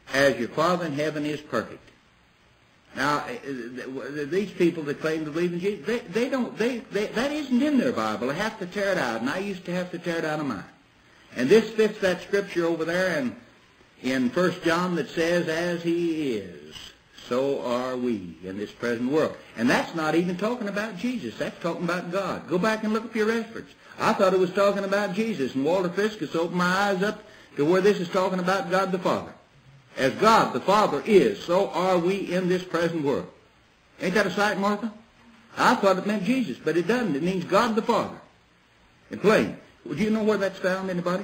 as your Father in heaven is perfect. Now, these people that claim to believe in Jesus, that isn't in their Bible. They have to tear it out, and I used to have to tear it out of mine. And this fits that scripture over there in 1 John that says, as he is, so are we in this present world. And that's not even talking about Jesus. That's talking about God. Go back and look up your reference. I thought it was talking about Jesus, and Walter Fiskus opened my eyes up to where this is talking about God the Father. As God the Father is, so are we in this present world. Ain't that a sight, Martha? I thought it meant Jesus, but it doesn't. It means God the Father. In plain. Well, do you know where that's found, anybody?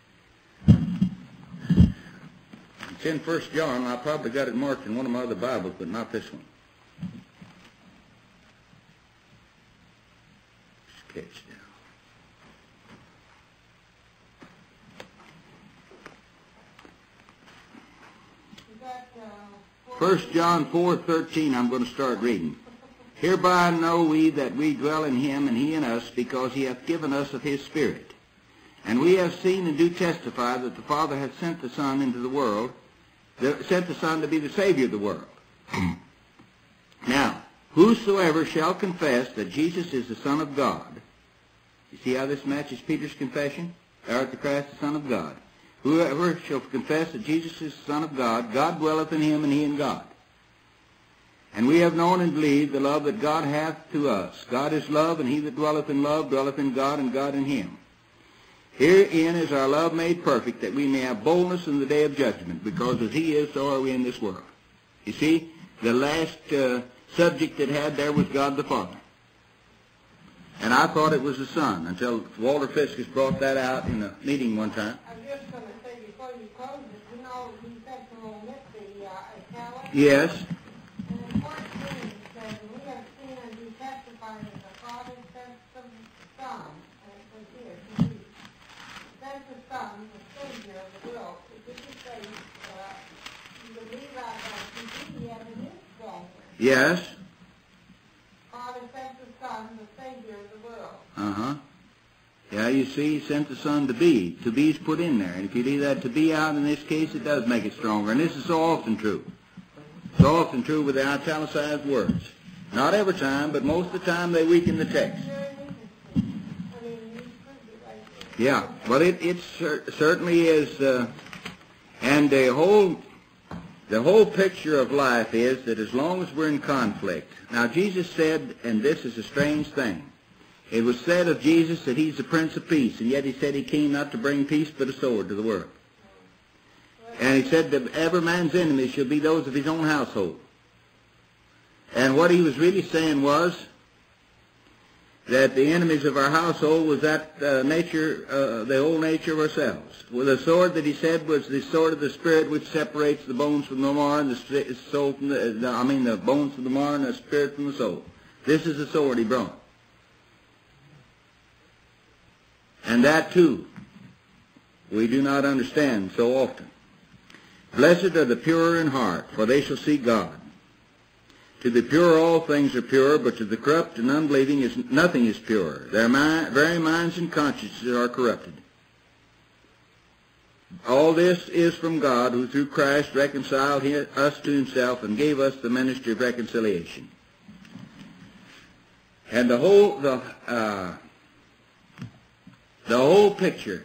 It's in 1 John. I probably got it marked in one of my other Bibles, but not this one. Sketch down. 1 John 4:13, I'm going to start reading. Hereby know we that we dwell in him and he in us, because he hath given us of his Spirit. And we have seen and do testify that the Father hath sent the Son into the world, sent the Son to be the Savior of the world. Now, whosoever shall confess that Jesus is the Son of God, you see how this matches Peter's confession? Thou art the Christ, the Son of God. Whoever shall confess that Jesus is the Son of God, God dwelleth in him and he in God. And we have known and believed the love that God hath to us. God is love, and he that dwelleth in love dwelleth in God, and God in him. Herein is our love made perfect, that we may have boldness in the day of judgment, because as he is, so are we in this world. You see, the last subject it had there was God the Father. And I thought it was the Son, until Walter Fiskus brought that out in a meeting one time. I'm just going to say before you close it, you know, you said to omit the italics. Yes. And in 14 it says, we have seen and do testify that the Father sent the Son, and it was here, to me. Sent the Son, the Savior of the world. Did you say, you believe that he had an insult? Yes. Father sent the Son, the Savior of the world. Uh-huh. Yeah, you see, he sent the Son to be. To be is put in there. And if you leave that to be out in this case, it does make it stronger. And this is so often true. So often true with the italicized words. Not every time, but most of the time they weaken the text. Yeah, well, it certainly is. And the whole picture of life is that as long as we're in conflict. Now, Jesus said, and this is a strange thing, it was said of Jesus that he's the Prince of Peace, and yet he said he came not to bring peace but a sword to the world. And he said that every man's enemies shall be those of his own household. And what he was really saying was that the enemies of our household was that nature, the whole nature of ourselves. Well, the sword that he said was the sword of the Spirit, which separates the bones from the marrow and the soul from the bones from the marrow and the spirit from the soul. This is the sword he brought. And that, too, we do not understand so often. Blessed are the pure in heart, for they shall see God. To the pure all things are pure, but to the corrupt and unbelieving nothing is pure. Their very minds and consciences are corrupted. All this is from God, who through Christ reconciled us to himself and gave us the ministry of reconciliation. And the whole picture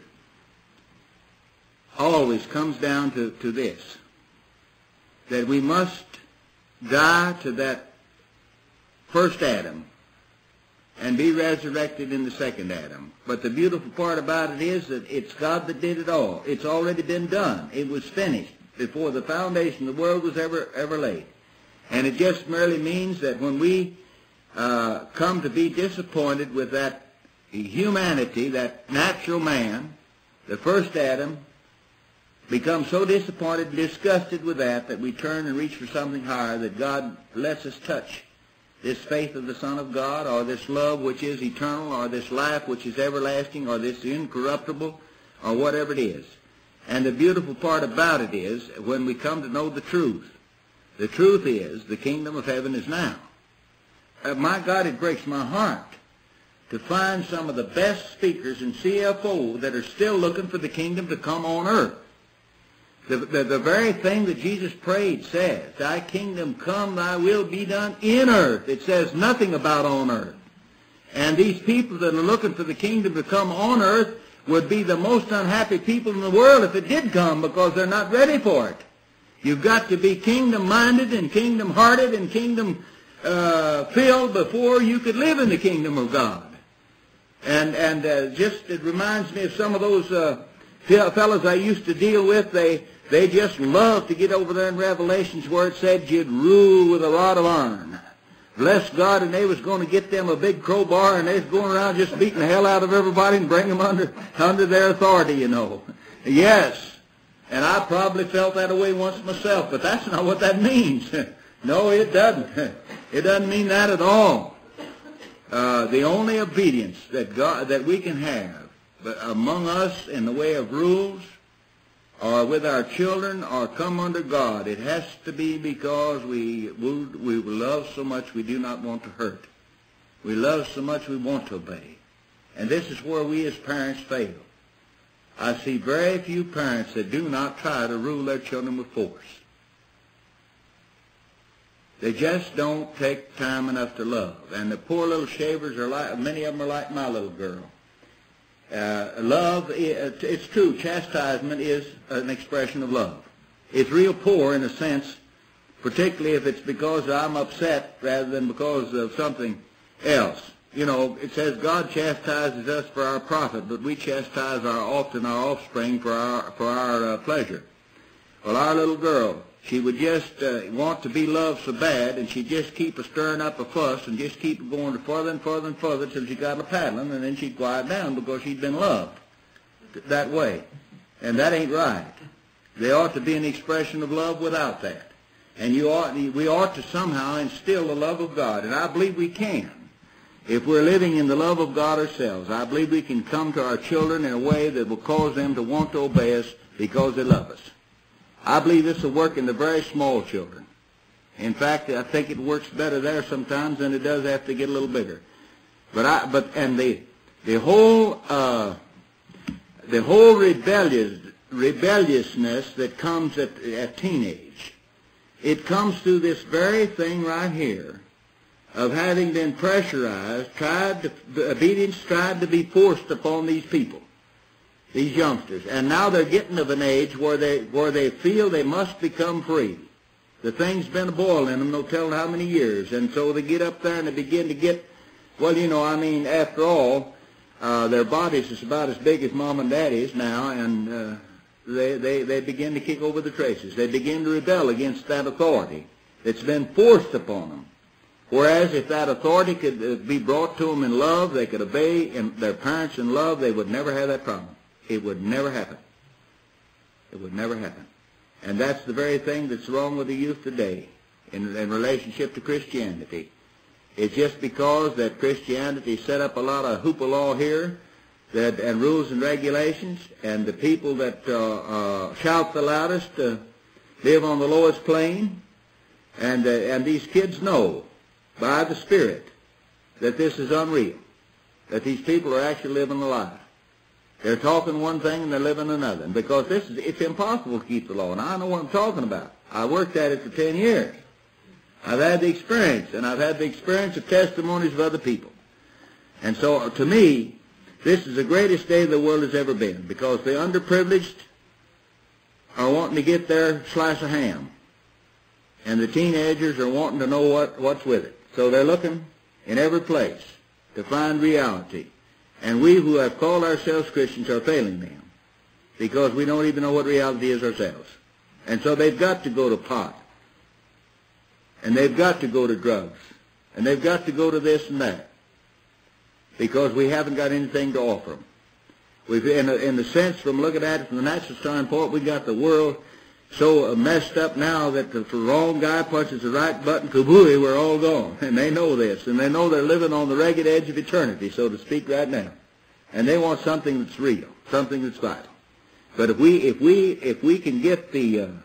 always comes down to this, that we must die to that first Adam and be resurrected in the second Adam. But the beautiful part about it is that it's God that did it all. It's already been done. It was finished before the foundation of the world was ever laid. And it just merely means that when we come to be disappointed with that humanity, that natural man, the first Adam, become so disappointed and disgusted with that we turn and reach for something higher, that God lets us touch this faith of the Son of God, or this love which is eternal, or this life which is everlasting, or this incorruptible, or whatever it is. And the beautiful part about it is when we come to know the truth is the kingdom of heaven is now. My God, it breaks my heart to find some of the best speakers in CFO that are still looking for the kingdom to come on earth. The very thing that Jesus prayed says, thy kingdom come, thy will be done in earth. It says nothing about on earth. And these people that are looking for the kingdom to come on earth would be the most unhappy people in the world if it did come, because they're not ready for it. You've got to be kingdom-minded and kingdom-hearted and kingdom-filled before you could live in the kingdom of God. And just it reminds me of some of those fellows I used to deal with. They just love to get over there in Revelations where it said you'd rule with a rod of iron. Bless God, and they was going to get them a big crowbar, and they was going around just beating the hell out of everybody and bring them under their authority, you know. Yes, and I probably felt that way once myself, but that's not what that means. No, it doesn't. It doesn't mean that at all. The only obedience that we can have among us in the way of rules, or with our children, or come under God, it has to be because we love so much we do not want to hurt. We love so much we want to obey. And this is where we as parents fail. I see very few parents that do not try to rule their children with force. They just don't take time enough to love. And the poor little shavers many of them are like my little girl. Love, it's true, chastisement is an expression of love. It's real poor in a sense, particularly if it's because I'm upset rather than because of something else. You know, it says God chastises us for our profit, but we chastise often our offspring for our pleasure. Well, our little girl, she would just want to be loved so bad, and she'd just keep stirring up a fuss and just keep going further and further and further till she got a paddling, and then she'd quiet down because she'd been loved that way. And that ain't right. There ought to be an expression of love without that. And we ought to somehow instill the love of God, and I believe we can. If we're living in the love of God ourselves, I believe we can come to our children in a way that will cause them to want to obey us because they love us. I believe this will work in the very small children. In fact, I think it works better there sometimes than it does after they get a little bigger. The whole rebelliousness that comes at teenage, it comes through this very thing right here of having been pressurized, obedience tried to be forced upon these people. These youngsters, and now they're getting of an age where they feel they must become free. The thing's been a boil in them, no telling how many years, and so they get up there and they begin to get, well, you know, I mean, after all, their bodies is about as big as Mom and Daddy's now, and they begin to kick over the traces. They begin to rebel against that authority that's been forced upon them. Whereas if that authority could be brought to them in love, they could obey their parents in love, they would never have that problem. It would never happen. It would never happen. And that's the very thing that's wrong with the youth today in relationship to Christianity. It's just because that Christianity set up a lot of hoopla here and rules and regulations, and the people that shout the loudest live on the lowest plane, and these kids know by the Spirit that this is unreal, that these people are actually living a lie. They're talking one thing and they're living another. And because it's impossible to keep the law. And I know what I'm talking about. I worked at it for 10 years. I've had the experience, and I've had the experience of testimonies of other people. And so, to me, this is the greatest day the world has ever been, because the underprivileged are wanting to get their slice of ham, and the teenagers are wanting to know what's with it. So they're looking in every place to find reality. And we who have called ourselves Christians are failing them, because we don't even know what reality is ourselves. And so they've got to go to pot, and they've got to go to drugs, and they've got to go to this and that, because we haven't got anything to offer them. We've, in the sense, from looking at it from the natural standpoint, we've got the world so messed up now that if the wrong guy punches the right button, kabooey, we're all gone. And they know this, and they know they're living on the ragged edge of eternity, so to speak, right now. And they want something that's real, something that's vital. But if we can get the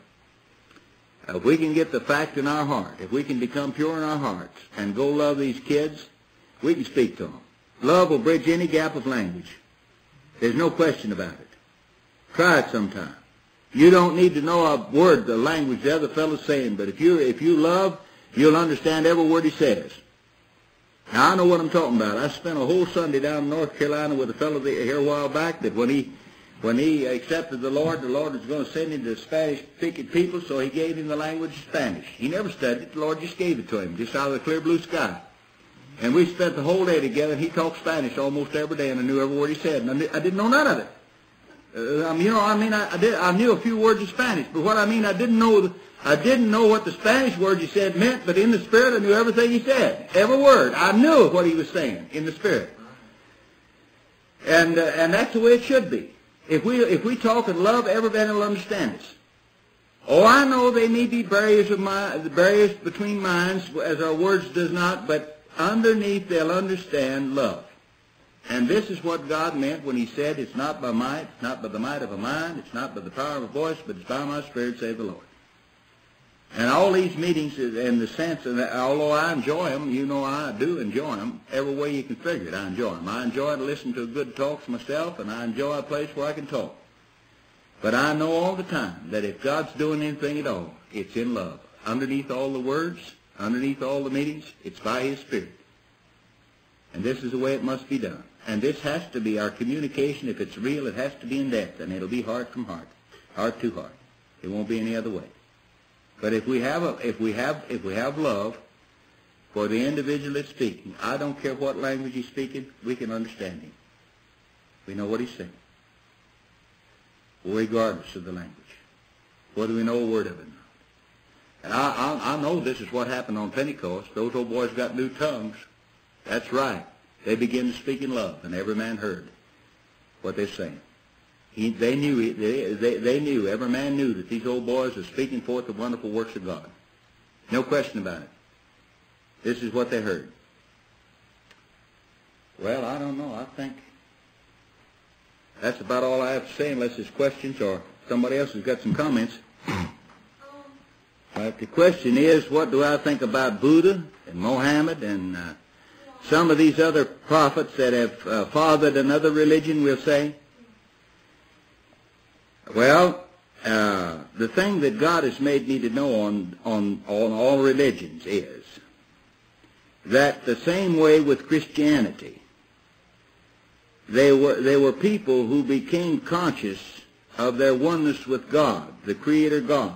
fact in our heart, if we can become pure in our hearts and go love these kids, we can speak to them. Love will bridge any gap of language. There's no question about it. Try it sometime. You don't need to know a word, the language the other fellow's saying, but if you love, you'll understand every word he says. Now, I know what I'm talking about. I spent a whole Sunday down in North Carolina with a fellow here a while back that when he accepted the Lord was going to send him to Spanish-speaking people, so he gave him the language of Spanish. He never studied it. The Lord just gave it to him, just out of the clear blue sky. And we spent the whole day together, and he talked Spanish almost every day, and I knew every word he said. And I didn't know none of it. I knew a few words of Spanish, but what I mean, I didn't know what the Spanish words he said meant, but in the Spirit I knew everything he said. Every word. I knew what he was saying in the Spirit. And that's the way it should be. If we talk and love, every man will understand us. Oh, I know there may be barriers between minds, as our words does not, but underneath they'll understand love. And this is what God meant when he said, it's not by might, it's not by the might of a mind, it's not by the power of a voice, but it's by my Spirit, save the Lord. And all these meetings, in the sense of that, although I enjoy them, you know I do enjoy them, every way you can figure it, I enjoy them. I enjoy to listen to good talks myself, and I enjoy a place where I can talk. But I know all the time that if God's doing anything at all, it's in love. Underneath all the words, underneath all the meetings, it's by his Spirit. And this is the way it must be done. And this has to be our communication. If it's real, it has to be in depth, and it'll be heart from heart, heart to heart. It won't be any other way. But if we have love for the individual that's speaking, I don't care what language he's speaking, we can understand him. We know what he's saying, regardless of the language, whether we know a word of it or not. And I know this is what happened on Pentecost. Those old boys got new tongues. That's right. They began to speak in love, and every man heard what they're saying. They knew, every man knew that these old boys were speaking forth the wonderful works of God. No question about it. This is what they heard. Well, I don't know. I think that's about all I have to say, unless there's questions or somebody else has got some comments. But the question is, what do I think about Buddha and Mohammed and some of these other prophets that have fathered another religion, we'll say? Well, the thing that God has made me to know on all religions is that the same way with Christianity, they were people who became conscious of their oneness with God, the Creator God.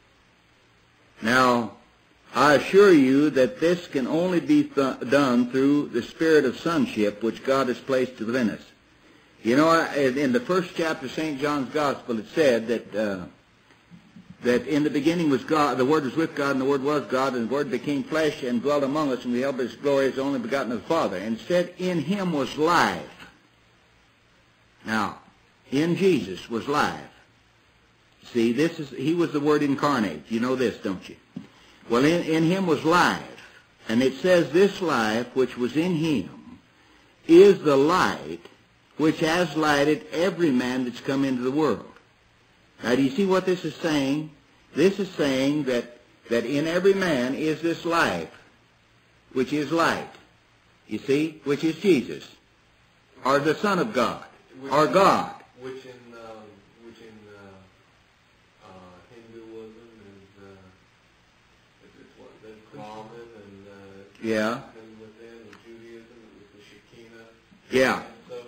Now, I assure you that this can only be done through the spirit of sonship which God has placed within us. You know, in the first chapter of St. John's Gospel, it said that in the beginning was God, the Word was with God, and the Word was God, and the Word became flesh and dwelt among us, and we beheld his glory as the only begotten of the Father. And it said, in him was life. Now, in Jesus was life. See, he was the Word incarnate. You know this, don't you? Well, in him was life. And it says this life which was in him is the light which has lighted every man that's come into the world. Now, do you see what this is saying? This is saying that in every man is this life, which is light, you see, which is Jesus, or the Son of God, or God. Which in Hinduism is what, the Brahman, and yeah. And within Judaism it was the Shekinah. Yeah.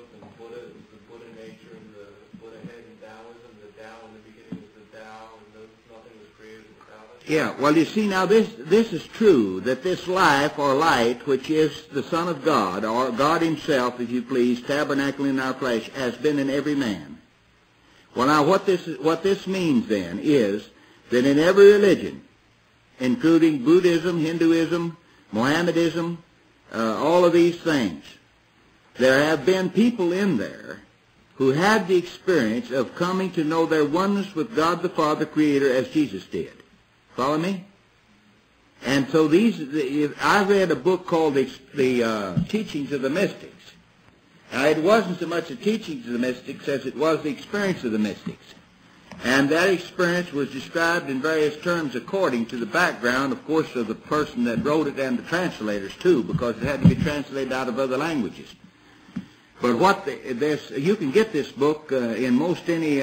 Yeah, well, you see, now this is true, that this life or light, which is the Son of God, or God himself, if you please, tabernacling in our flesh, has been in every man. Well, now, what this means then is that in every religion, including Buddhism, Hinduism, Mohammedanism, all of these things, there have been people in there who had the experience of coming to know their oneness with God the Father, Creator, as Jesus did. Follow me? And so I read a book called the Teachings of the Mystics. Now, it wasn't so much the teachings of the mystics as it was the experience of the mystics. And that experience was described in various terms according to the background, of course, of the person that wrote it and the translators, too, because it had to be translated out of other languages. But you can get this book in most any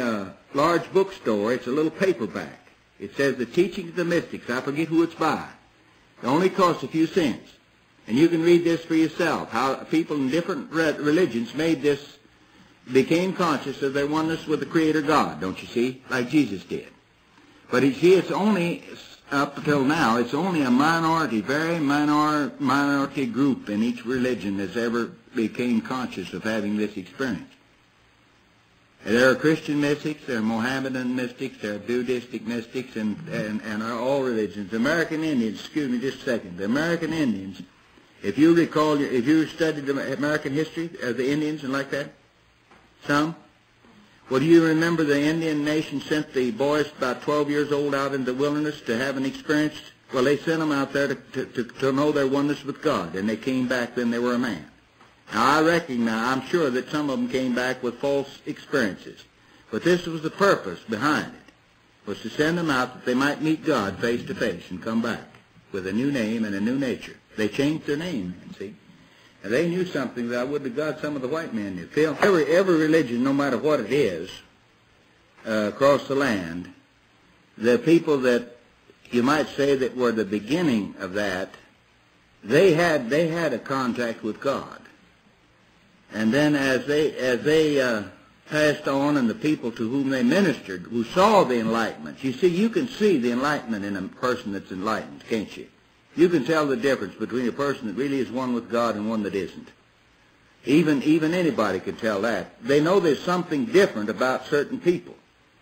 large bookstore, it's a little paperback. It says The Teachings of the Mystics. I forget who it's by. It only costs a few cents. And you can read this for yourself, how people in different religions became conscious of their oneness with the Creator God, don't you see, like Jesus did. But you see, it's only, up until now, it's only a minority, very minority group in each religion that's ever became conscious of having this experience. And there are Christian mystics, there are Mohammedan mystics, there are Buddhistic mystics, and are all religions. The American Indians, excuse me just a second, the American Indians, if you recall, if you studied the American history of the Indians and like that, some? Well, do you remember the Indian nation sent the boys about 12 years old out in the wilderness to have an experience? Well, they sent them out there to know their oneness with God, and they came back, then they were a man. Now, I'm sure that some of them came back with false experiences. But this was the purpose behind it, was to send them out that they might meet God face to face and come back with a new name and a new nature. They changed their name, you see. And they knew something that I would to God some of the white men knew. Phil, every religion, no matter what it is, across the land, the people that you might say that were the beginning of that, they had a contact with God. And then as they passed on, and the people to whom they ministered, who saw the enlightenment, you see, you can see the enlightenment in a person that's enlightened, can't you? You can tell the difference between a person that really is one with God and one that isn't. Even anybody can tell that. They know there's something different about certain people.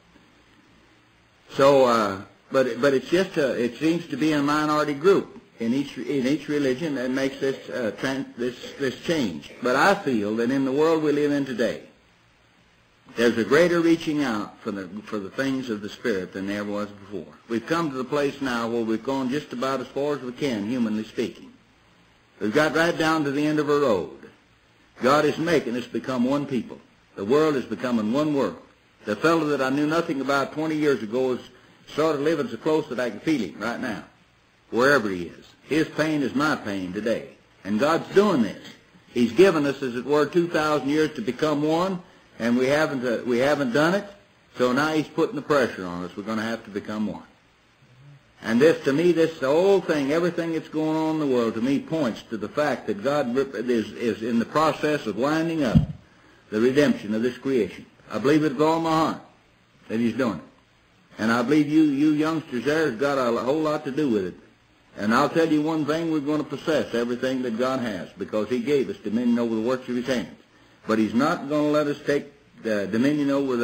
So, but it's just it seems to be a minority group in each religion that makes this change. But I feel that in the world we live in today, there's a greater reaching out for the things of the Spirit than there was before. We've come to the place now where we've gone just about as far as we can, humanly speaking. We've got right down to the end of a road. God is making us become one people. The world is becoming one world. The fellow that I knew nothing about 20 years ago is sort of living so close that I can feel him right now, wherever he is. His pain is my pain today. And God's doing this. He's given us, as it were, 2,000 years to become one, and we haven't done it, so now he's putting the pressure on us. We're going to have to become one. And this, to me, the whole thing, everything that's going on in the world, to me, points to the fact that God is in the process of winding up the redemption of this creation. I believe it with all my heart that he's doing it. And I believe you youngsters there has got a whole lot to do with it. And I'll tell you one thing, we're going to possess everything that God has, because he gave us dominion over the works of his hands. But he's not going to let us take the dominion over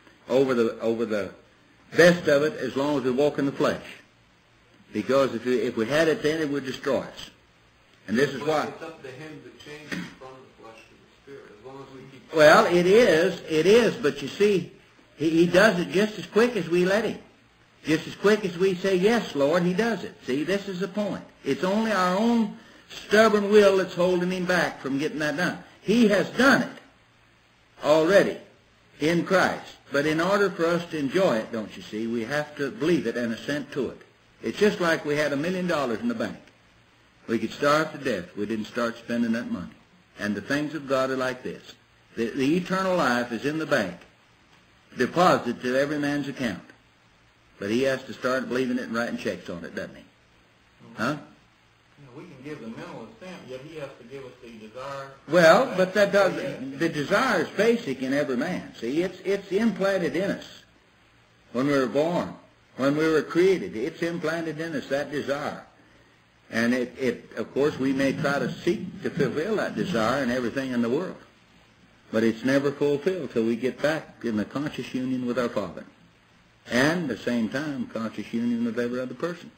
the best of it as long as we walk in the flesh. Because if we had it then, it would destroy us. And this is why. It's up to him to change from the flesh to the Spirit, as long as we keep. Well, it is, but you see, he does it just as quick as we let him. Just as quick as we say, yes, Lord, he does it. See, this is the point. It's only our own stubborn will that's holding him back from getting that done. He has done it already in Christ. But in order for us to enjoy it, don't you see, we have to believe it and assent to it. It's just like we had $1 million in the bank. We could starve to death if we didn't start spending that money. And the things of God are like this. The eternal life is in the bank, deposited to every man's account. But he has to start believing it and writing checks on it, doesn't he? Huh? We can give the mental assent, yet he has to give us the desire. Well, but the desire is basic in every man. See, it's implanted in us when we were born, when we were created. It's implanted in us, that desire. And of course, we may try to seek to fulfill that desire in everything in the world. But it's never fulfilled till we get back in the conscious union with our Father. And at the same time, conscious union with every other person.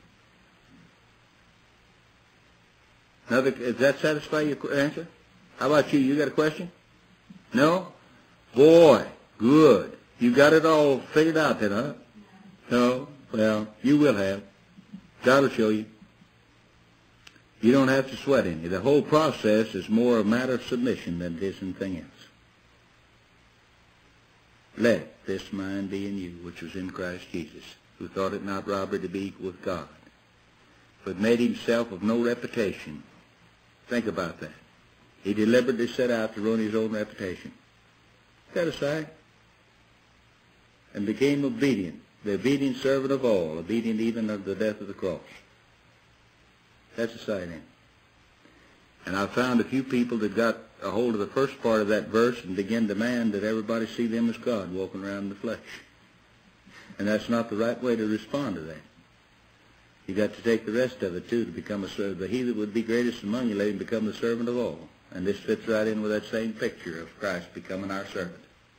Does that satisfy your answer? How about you? You got a question? No? Boy, good. You got it all figured out then, huh? No? Well, you will have. God will show you. You don't have to sweat any. The whole process is more a matter of submission than it is anything else. Let this mind be in you, which was in Christ Jesus, who thought it not robbery to be equal with God, but made himself of no reputation. Think about that. He deliberately set out to ruin his own reputation. Set aside. and became obedient, the obedient servant of all, obedient even of the death of the cross. That's a sight in. And I found a few people that got a hold of the first part of that verse and began to demand that everybody see them as God walking around in the flesh. And that's not the right way to respond to that. You got to take the rest of it too, to become a servant. He that would be greatest among you, let him become the servant of all. And this fits right in with that same picture of Christ becoming our servant.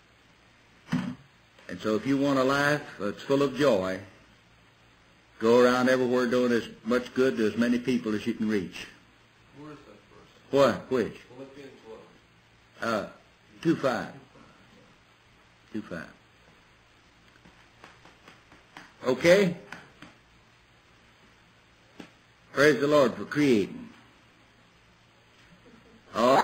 And so if you want a life that's full of joy, go around everywhere doing as much good to as many people as you can reach. Where is that verse? What? Which? Philippians 2:5. 2:5. Okay? Praise the Lord for creating. Oh.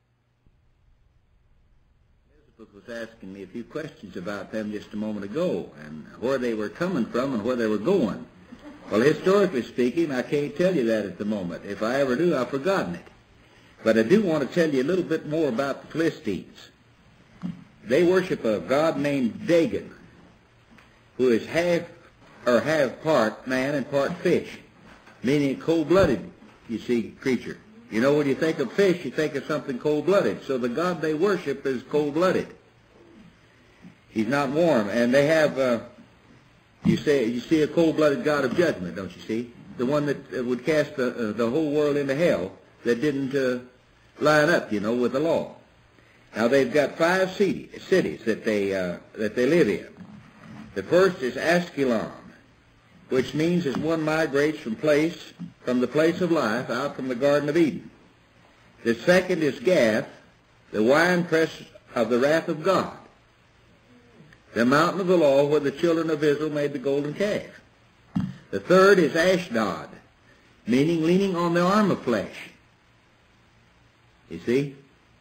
Elizabeth was asking me a few questions about them just a moment ago, and where they were coming from and where they were going. Well, historically speaking, I can't tell you that at the moment. If I ever do, I've forgotten it. But I do want to tell you a little bit more about the Philistines. They worship a god named Dagon, who is half part man and part fish, meaning cold-blooded, you see, creature. You know, when you think of fish, you think of something cold-blooded. So the god they worship is cold-blooded. He's not warm. And they have, you see a cold-blooded god of judgment, don't you see? The one that would cast the whole world into hell, that didn't line up, you know, with the law. Now they've got 5 cities that they live in. The first is Askelon, which means as one migrates from the place of life out from the Garden of Eden. The second is Gath, the winepress of the wrath of God, the mountain of the law where the children of Israel made the golden calf. The third is Ashdod, meaning leaning on the arm of flesh. You see?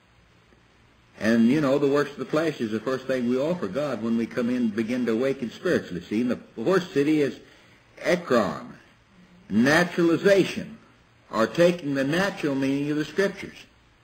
And, you know, the works of the flesh is the first thing we offer God when we come in and begin to awaken spiritually. See, and the fourth city is Ekron, naturalization, or taking the natural meaning of the Scriptures,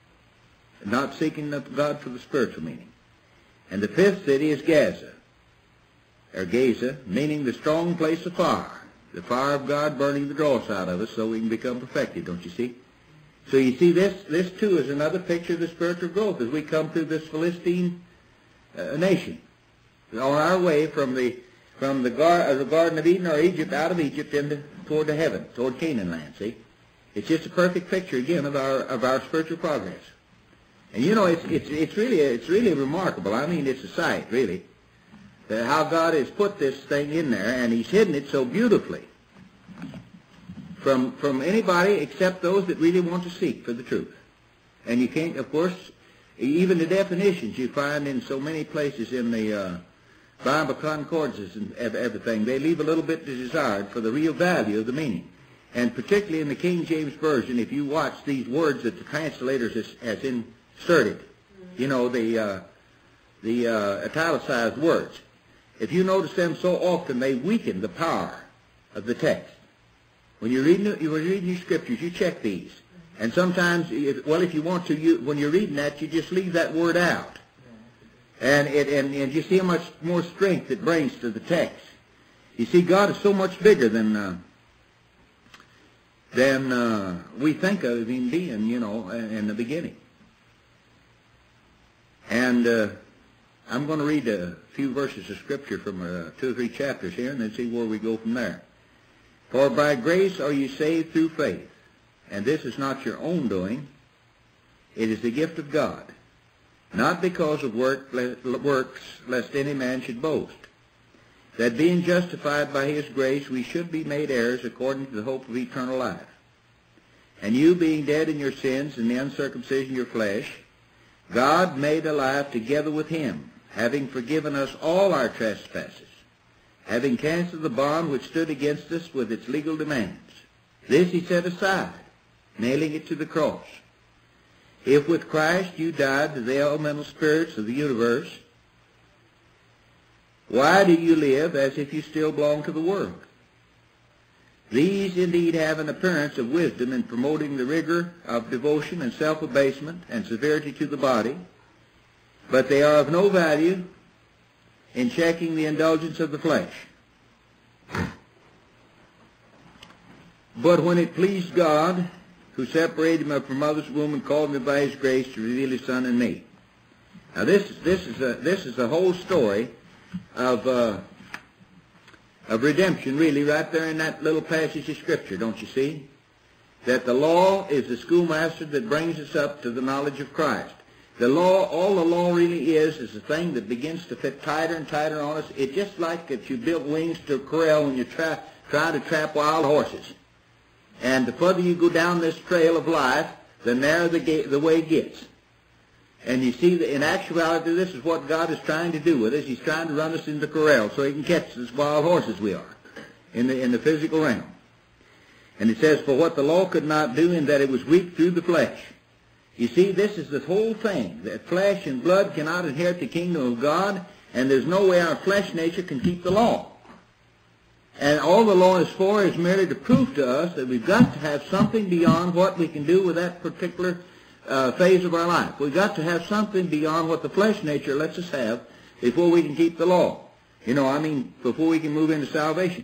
not seeking God for the spiritual meaning. And the fifth city is Gaza, or Gaza, meaning the strong place of fire, the fire of God burning the dross out of us so we can become perfected, don't you see? So you see, this too is another picture of the spiritual growth as we come through this Philistine nation, on our way from the Garden of Eden or Egypt, out of Egypt toward the heaven, toward Canaan land. See, it's just a perfect picture again of our spiritual progress. And you know, it's really remarkable. I mean, it's a sight, really, how God has put this thing in there, and He's hidden it so beautifully from anybody except those that really want to seek for the truth. And you can't, of course, even the definitions you find in so many places in the Bible concordances and everything, they leave a little bit to desired for the real value of the meaning. And particularly in the King James Version, if you watch these words that the translators has inserted, you know, the italicized words, if you notice them so often, they weaken the power of the text. When you're reading your scriptures, you check these. And sometimes, if you want to, when you're reading that, you just leave that word out. And you see how much more strength it brings to the text. You see, God is so much bigger than we think of Him being, you know, in the beginning. And I'm going to read a few verses of Scripture from 2 or 3 chapters here, and then see where we go from there. For by grace are you saved through faith, and this is not your own doing. It is the gift of God, not because of works, lest any man should boast. That being justified by His grace, we should be made heirs according to the hope of eternal life. And you being dead in your sins and the uncircumcision of your flesh, God made alive together with Him, having forgiven us all our trespasses, having canceled the bond which stood against us with its legal demands. This He set aside, nailing it to the cross. If with Christ you died to the elemental spirits of the universe, why do you live as if you still belong to the world? These indeed have an appearance of wisdom in promoting the rigor of devotion and self-abasement and severity to the body, but they are of no value in checking the indulgence of the flesh. But when it pleased God, who separated me from mother's womb and called me by his grace to reveal his Son in me. Now this is the whole story of redemption, really, right there in that little passage of Scripture, don't you see? That the law is the schoolmaster that brings us up to the knowledge of Christ. The law, all the law really is a thing that begins to fit tighter and tighter on us. It's just like if you built wings to a corral when you try to trap wild horses. And the further you go down this trail of life, the narrower the way gets. And you see that in actuality, this is what God is trying to do with us. He's trying to run us into the corral so he can catch us as wild horses we are in the physical realm. And it says, for what the law could not do, in that it was weak through the flesh. You see, this is the whole thing, that flesh and blood cannot inherit the kingdom of God, and there's no way our flesh nature can keep the law. And all the law is for is merely to prove to us that we've got to have something beyond what we can do with that particular phase of our life. We've got to have something beyond what the flesh nature lets us have before we can keep the law. Before we can move into salvation.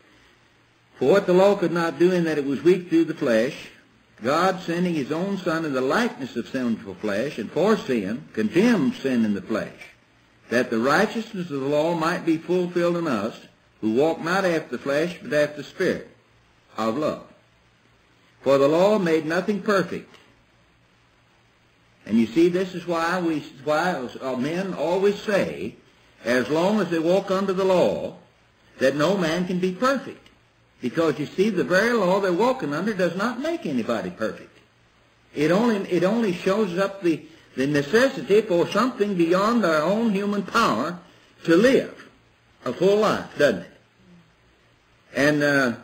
For what the law could not do, in that it was weak through the flesh, God, sending his own Son in the likeness of sinful flesh, and for sin, condemned sin in the flesh, that the righteousness of the law might be fulfilled in us, who walk not after the flesh, but after the Spirit of love. For the law made nothing perfect. And you see, this is why men always say, as long as they walk under the law, that no man can be perfect. Because you see, the very law they're walking under does not make anybody perfect. It only shows up the necessity for something beyond our own human power to live a full life, doesn't it? And the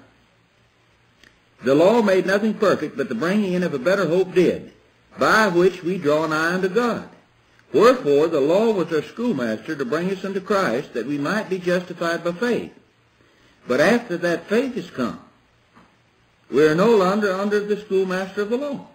law made nothing perfect, but the bringing in of a better hope did, by which we draw nigh unto God. Wherefore the law was our schoolmaster to bring us unto Christ, that we might be justified by faith. But after that faith is come, we are no longer under the schoolmaster of the law.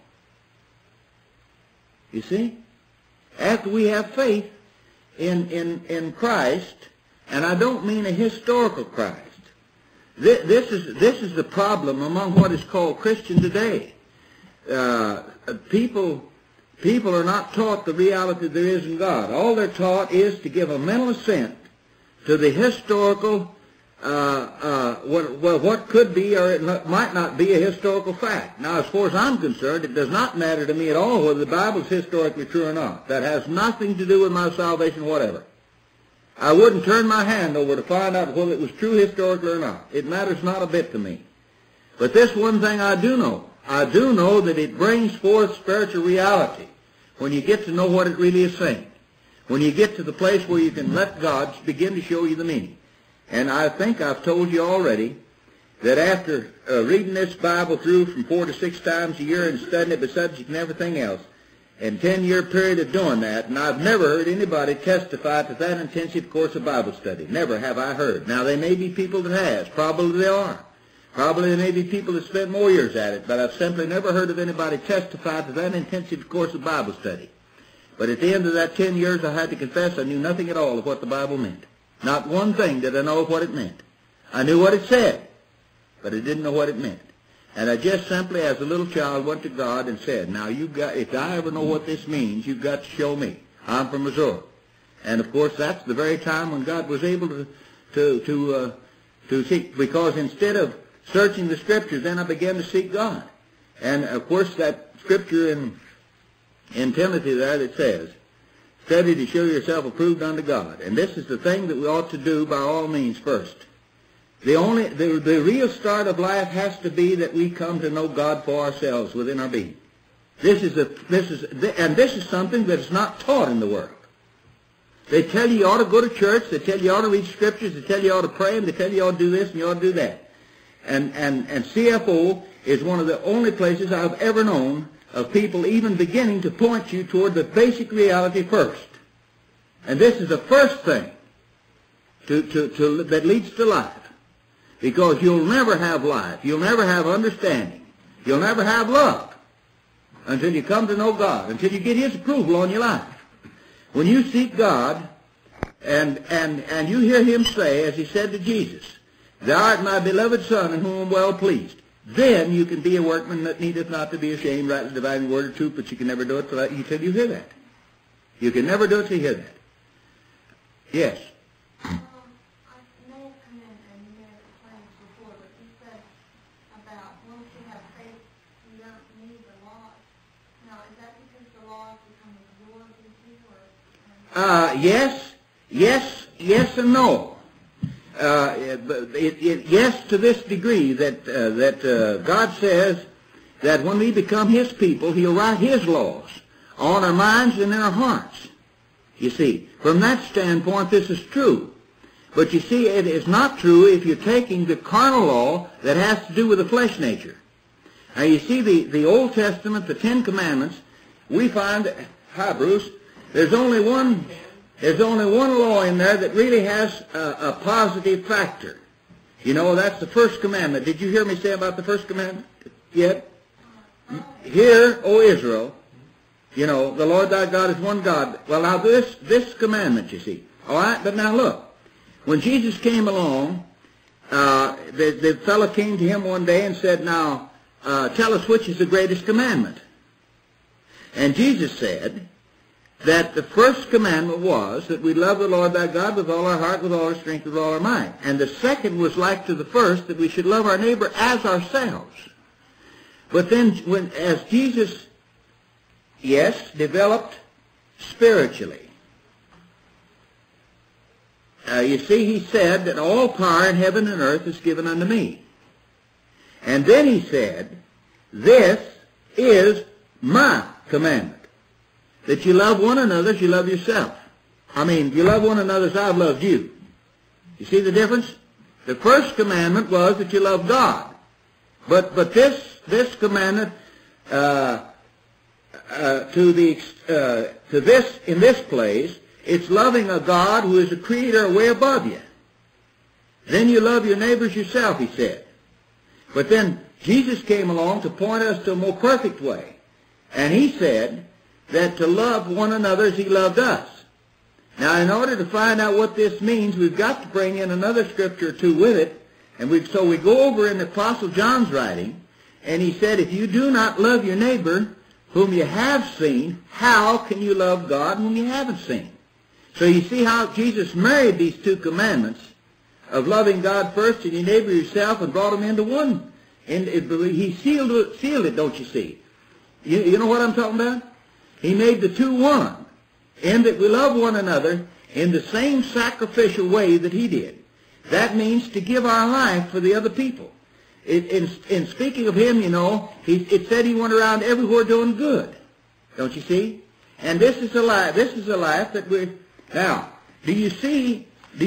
You see? After we have faith in Christ, and I don't mean a historical Christ. This is the problem among what is called Christian today. People are not taught the reality there is in God. All they're taught is to give a mental assent to the historical, what could be or it might not be a historical fact. Now, as far as I'm concerned, it does not matter to me at all whether the Bible is historically true or not. That has nothing to do with my salvation whatever. I wouldn't turn my hand over to find out whether it was true historically or not. It matters not a bit to me. But this one thing I do know. I do know that it brings forth spiritual reality when you get to know what it really is saying. When you get to the place where you can let God begin to show you the meaning. And I think I've told you already that after reading this Bible through from 4 to 6 times a year and studying it by subject and everything else, in 10-year period of doing that, and I've never heard anybody testify to that intensive course of Bible study. Never have I heard. Now, there may be people that has. Probably there are. Probably there may be people that spent more years at it, but I've simply never heard of anybody testify to that intensive course of Bible study. But at the end of that 10 years, I had to confess I knew nothing at all of what the Bible meant. Not one thing did I know of what it meant. I knew what it said, but I didn't know what it meant. And I just simply, as a little child, went to God and said, now if I ever know what this means, you've got to show me. I'm from Missouri. And of course, that's the very time when God was able to seek, because instead of searching the Scriptures, then I began to seek God. And of course, that Scripture in Timothy there that says, study to show yourself approved unto God. And this is the thing that we ought to do by all means first. The real start of life has to be that we come to know God for ourselves within our being. This is something that is not taught in the world. They tell you ought to go to church, they tell you ought to read Scriptures, they tell you ought to pray, and they tell you ought to do this and you ought to do that. And CFO is one of the only places I've ever known of people even beginning to point you toward the basic reality first. And this is the first thing that leads to life. Because you'll never have life. You'll never have understanding. You'll never have love until you come to know God, until you get His approval on your life. When you seek God, And you hear him say, as he said to Jesus, "Thou art my beloved Son, in whom I'm well pleased." Then you can be a workman that needeth not to be ashamed, rightly dividing the word of truth, but you can never do it till he said you hear that. You can never do it till you hear that. Yes. I may have come in and you may have explained this before, but you said about once you have faith, you don't need the law. Now, is that because the law has become absorbed into you, or? Yes, and no. Yes, to this degree that God says that when we become His people, He'll write His laws on our minds and in our hearts. You see, from that standpoint, this is true. But you see, it is not true if you're taking the carnal law that has to do with the flesh nature. Now, you see, the Old Testament, the Ten Commandments, we find, hi, Bruce, there's only one law in there that really has a positive factor. You know, that's the first commandment. Did you hear me say about the first commandment yet? Hear, O Israel, you know, the Lord thy God is one God. Well, now this commandment, you see. All right, but now look. When Jesus came along, the fellow came to him one day and said, "Now, tell us which is the greatest commandment." And Jesus said that the first commandment was that we love the Lord thy God with all our heart, with all our strength, with all our might. And the second was like to the first, that we should love our neighbor as ourselves. But then, as Jesus, yes, developed spiritually, you see, he said that all power in heaven and earth is given unto me. And then he said, this is my commandment, that you love one another as you love yourself. I mean, you love one another as I've loved you. You see the difference? The first commandment was that you love God. But this commandment, in this place, it's loving a God who is a creator way above you. Then you love your neighbors yourself, he said. But then Jesus came along to point us to a more perfect way. And he said that to love one another as he loved us. Now, in order to find out what this means, we've got to bring in another scripture or two with it. And so we go over in the Apostle John's writing, and he said, if you do not love your neighbor whom you have seen, how can you love God whom you haven't seen? So you see how Jesus married these two commandments of loving God first and your neighbor yourself and brought them into one. And he sealed it, don't you see? You know what I'm talking about? He made the two one, in that we love one another in the same sacrificial way that he did. That means to give our life for the other people. In speaking of him, you know, it said he went around everywhere doing good. Don't you see? And this is a life that we... Now, do you see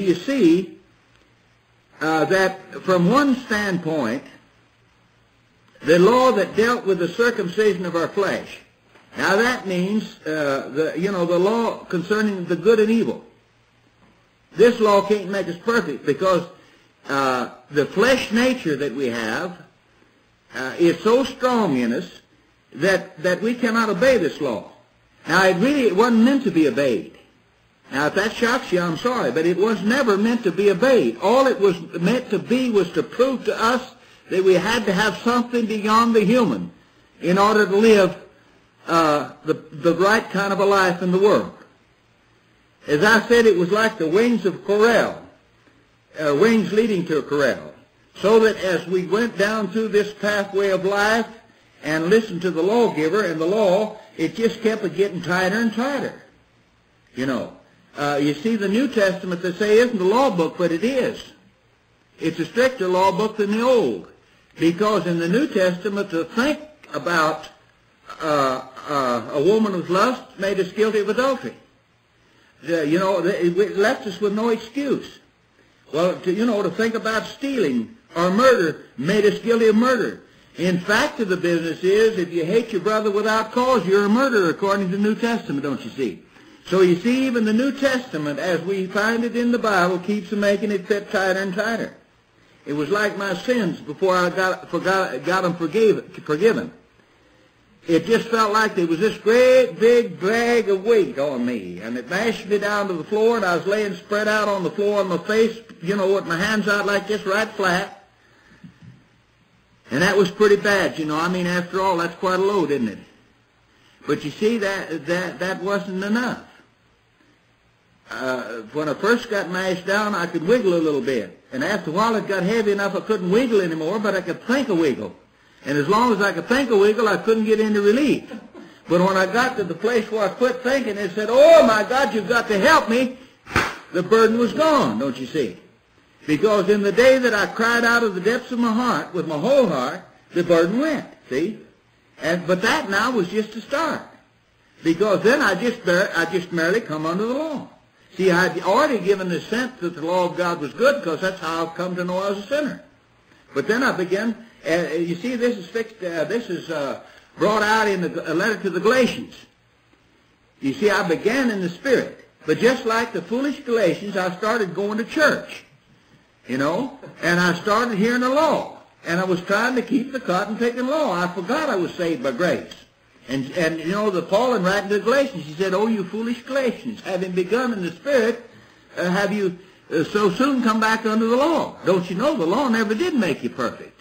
that from one standpoint, the law that dealt with the circumcision of our flesh, now that means the law concerning the good and evil. This law can't make us perfect because the flesh nature that we have is so strong in us that we cannot obey this law. Now, it wasn't meant to be obeyed. Now, if that shocks you, I'm sorry, but it was never meant to be obeyed. All it was meant to be was to prove to us that we had to have something beyond the human in order to live the right kind of a life in the world. As I said, it was like the wings of a corral, wings leading to a corral, so that as we went down through this pathway of life and listened to the lawgiver and the law, it just kept getting tighter and tighter. You know, you see the New Testament, they say, isn't a law book, but it is. It's a stricter law book than the Old. Because in the New Testament, to think about a woman with lust made us guilty of adultery. It left us with no excuse. Well, to think about stealing or murder made us guilty of murder. In fact of the business is, if you hate your brother without cause, you're a murderer according to the New Testament, don't you see? So you see, even the New Testament, as we find it in the Bible, keeps making it fit tighter and tighter. It was like my sins before I got them forgiven. it just felt like there was this great big drag of weight on me, and it mashed me down to the floor, and I was laying spread out on the floor on my face, you know, with my hands out like this, right flat. And that was pretty bad, you know. I mean, after all, that's quite a load, isn't it? But you see, that wasn't enough. When I first got mashed down, I could wiggle a little bit. And after a while, it got heavy enough I couldn't wiggle anymore, but I could think a wiggle. And as long as I could think a wiggle, I couldn't get into relief. But when I got to the place where I quit thinking and said, oh, my God, you've got to help me, the burden was gone, don't you see? Because in the day that I cried out of the depths of my heart, with my whole heart, the burden went, see? But that now was just a start. Because then I just merely come under the law. See, I'd already given the sense that the law of God was good, because that's how I've come to know I was a sinner. But then I began, you see, this is brought out in the letter to the Galatians. You see, I began in the Spirit. But just like the foolish Galatians, I started going to church, you know, and I started hearing the law. And I was trying to keep the cotton-picking law. I forgot I was saved by grace. And you know, Paul in writing to the Galatians, he said, oh, you foolish Galatians, having begun in the Spirit, have you so soon come back under the law? Don't you know the law never did make you perfect?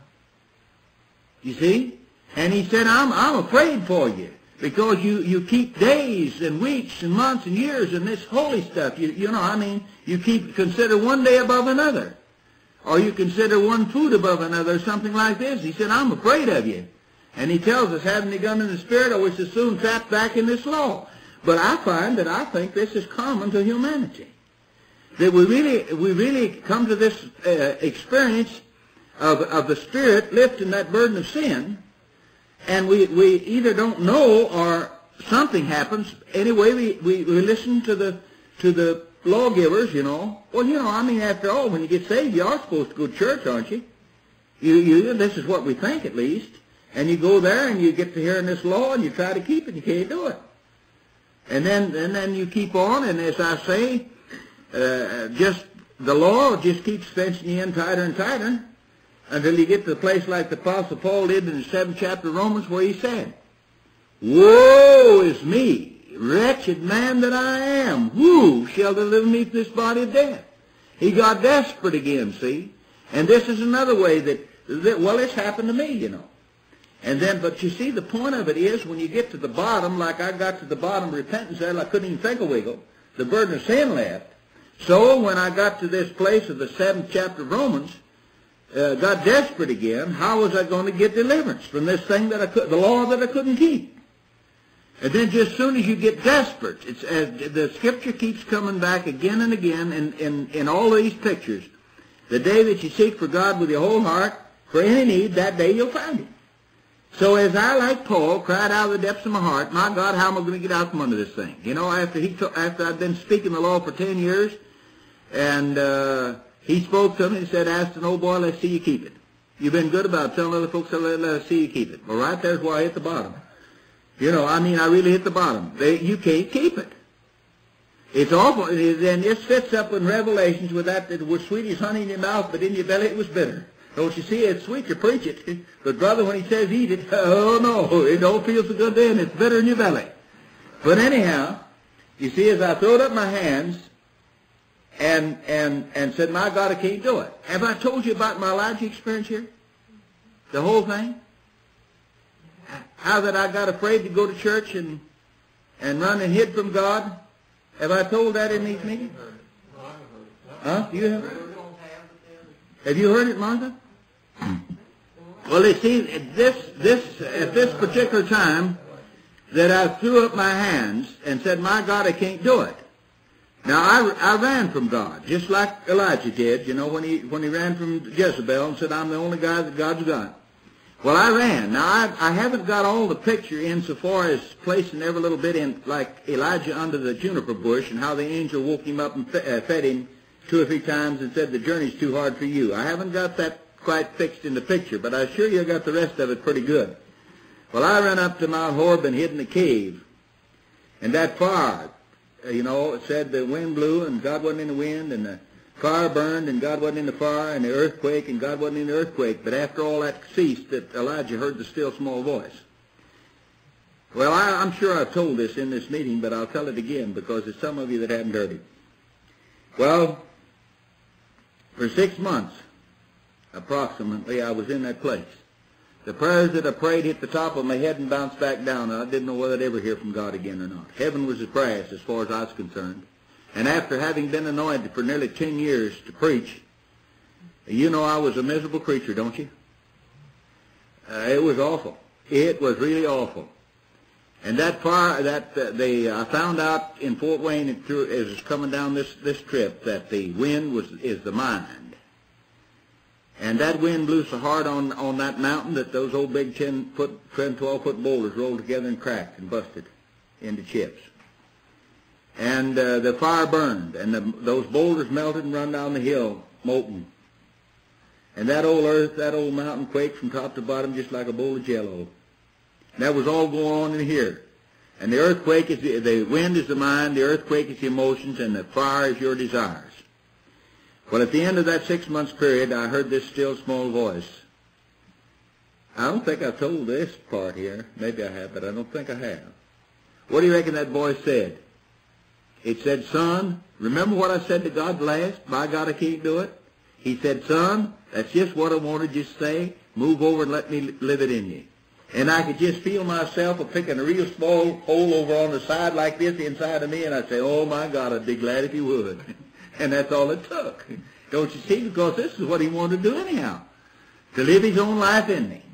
You see? And he said, I'm afraid for you, because you keep days and weeks and months and years in this holy stuff. You know, I mean, you consider one day above another. Or you consider one food above another, or something like this. He said, I'm afraid of you. And he tells us, having begun in the Spirit, I was as soon trapped back in this law. But I find that I think this is common to humanity. That we really come to this experience of the Spirit lifting that burden of sin, and we either don't know or something happens. Anyway, we listen to the lawgivers, you know. Well, you know, I mean, after all, when you get saved, you are supposed to go to church, aren't you? This is what we think, at least. And you go there and you get to hearing this law and you try to keep it, you can't do it. And then you keep on, and as I say, just the law just keeps fencing you in tighter and tighter until you get to a place like the Apostle Paul did in the 7th chapter of Romans, where he said, woe is me, wretched man that I am. Who shall deliver me from this body of death? He got desperate again, see? And this is another way that well, it's happened to me, you know. And then, but you see, the point of it is, when you get to the bottom, like I got to the bottom of repentance there, I couldn't even think a wiggle, the burden of sin left. So when I got to this place of the 7th chapter of Romans, got desperate again, how was I going to get deliverance from this thing the law that I couldn't keep? And then just as soon as you get desperate, it's as the Scripture keeps coming back again and again in all these pictures. The day that you seek for God with your whole heart, for any need, that day you'll find Him. So as I, like Paul, cried out of the depths of my heart, my God, how am I going to get out from under this thing? You know, after I'd been speaking the law for 10 years, and he spoke to me and said, Aston, old boy, let's see you keep it. You've been good about telling other folks, so let us see you keep it. Well, right there's where I hit the bottom. You know, I mean, I really hit the bottom. You can't keep it. It's awful. And it sits up in Revelations with that it was sweet as honey in your mouth, but in your belly it was bitter. Don't you see? It's sweet to preach it. But brother, when he says eat it, oh no, it don't feel so good then. It's bitter in your belly. But anyhow, you see, as I throwed up my hands and said, my God, I can't do it. Have I told you about my Elijah experience here? The whole thing? How that I got afraid to go to church and run and hid from God? Have I told that in these meetings? Huh? You have? Have you heard it, Martha? Well, you see, at this particular time that I threw up my hands and said, my God, I can't do it. Now, I ran from God, just like Elijah did, you know, when he ran from Jezebel and said, I'm the only guy that God's got. Well, I ran. Now, I haven't got all the picture insofar as placing every little bit in, like Elijah under the juniper bush and how the angel woke him up and fed him 2 or 3 times and said, the journey's too hard for you. I haven't got that quite fixed in the picture, but I assure you I got the rest of it pretty good. Well, I ran up to Mount Horeb and hid in the cave. And that fire, you know, it said the wind blew and God wasn't in the wind, and the fire burned and God wasn't in the fire, and the earthquake and God wasn't in the earthquake. But after all that ceased, that Elijah heard the still small voice. Well, I'm sure I've told this in this meeting, but I'll tell it again because there's some of you that haven't heard it. Well, for 6 months, approximately, I was in that place. The prayers that I prayed hit the top of my head and bounced back down, and I didn't know whether I'd ever hear from God again or not. Heaven was at brass as far as I was concerned. And after having been anointed for nearly 10 years to preach, you know I was a miserable creature, don't you? It was awful. It was really awful. And that fire, I found out in Fort Wayne as I was coming down this trip that the wind is the mind. And that wind blew so hard on that mountain that those old big 12-foot boulders rolled together and cracked and busted into chips. And the fire burned, and those boulders melted and run down the hill, molten. And that old mountain quaked from top to bottom just like a bowl of Jell-O. And that was all going on in here. And the earthquake is the wind is the mind, the earthquake is the emotions, and the fire is your desires. Well, at the end of that 6 months period, I heard this still small voice. I don't think I've told this part here. Maybe I have, but I don't think I have. What do you reckon that voice said? It said, son, remember what I said to God last? By God, I can't do it. He said, son, that's just what I wanted you to say. Move over and let me live it in you. And I could just feel myself picking a real small hole over on the side like this inside of me, and I'd say, oh, my God, I'd be glad if you would. And that's all it took. Don't you see? Because this is what he wanted to do anyhow, to live his own life in me.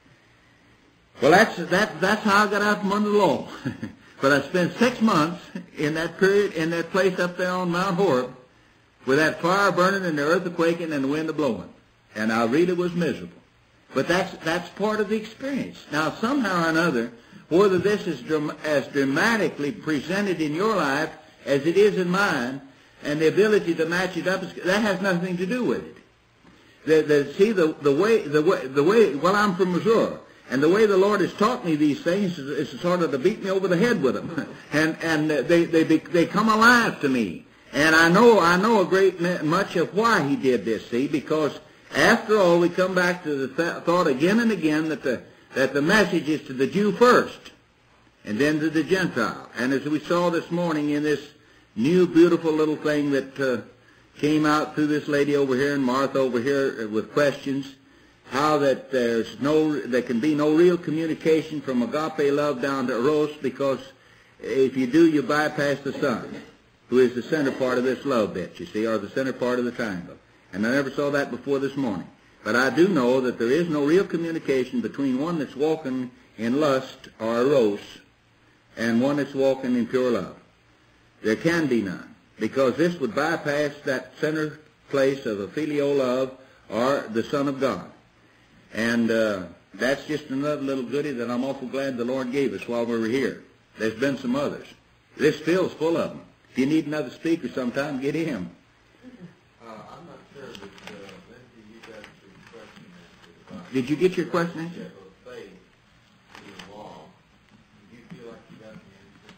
Well, that's how I got out from under the law. But I spent 6 months in that period, in that place up there on Mount Horeb, with that fire burning and the earth quaking and the wind blowing. And I really was miserable. But that's part of the experience. Now, somehow or another, whether this is as dramatically presented in your life as it is in mine, and the ability to match it up, that has nothing to do with it. See, the way, well, I'm from Missouri, and the way the Lord has taught me these things is sort of to beat me over the head with them. And they come alive to me. And I know a great much of why he did this, see, because after all, we come back to the thought again and again that the message is to the Jew first, and then to the Gentile. And as we saw this morning in this new beautiful little thing that came out through this lady over here and Martha over here with questions, how that there can be no real communication from agape love down to eros, because if you do, you bypass the Son, who is the center part of this love bit, you see, or the center part of the triangle. And I never saw that before this morning. But I do know that there is no real communication between one that's walking in lust or eros and one that's walking in pure love. There can be none, because this would bypass that center place of a filial love or the Son of God. And that's just another little goodie that I'm awful glad the Lord gave us while we were here. There's been some others. This field's full of them. If you need another speaker sometime, get him. I'm not sure, but Lindsay, you got your question answered. Did you get your question answered? Of faith to the law. Do you feel like you got the answer?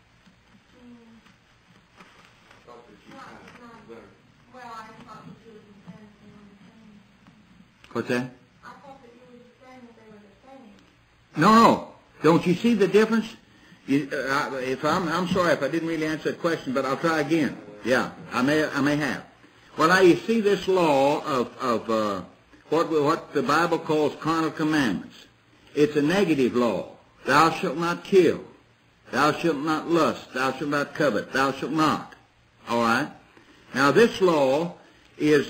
I thought that you kind of learned. Well, I thought that you were the same thing. What's that? I thought that you were the same, that they were the same. No. Don't you see the difference? I'm sorry if I didn't really answer that question, but I'll try again. Yeah, I may have. Well, now you see this law of what the Bible calls carnal commandments. It's a negative law. Thou shalt not kill. Thou shalt not lust. Thou shalt not covet. Thou shalt not. All right. Now this law is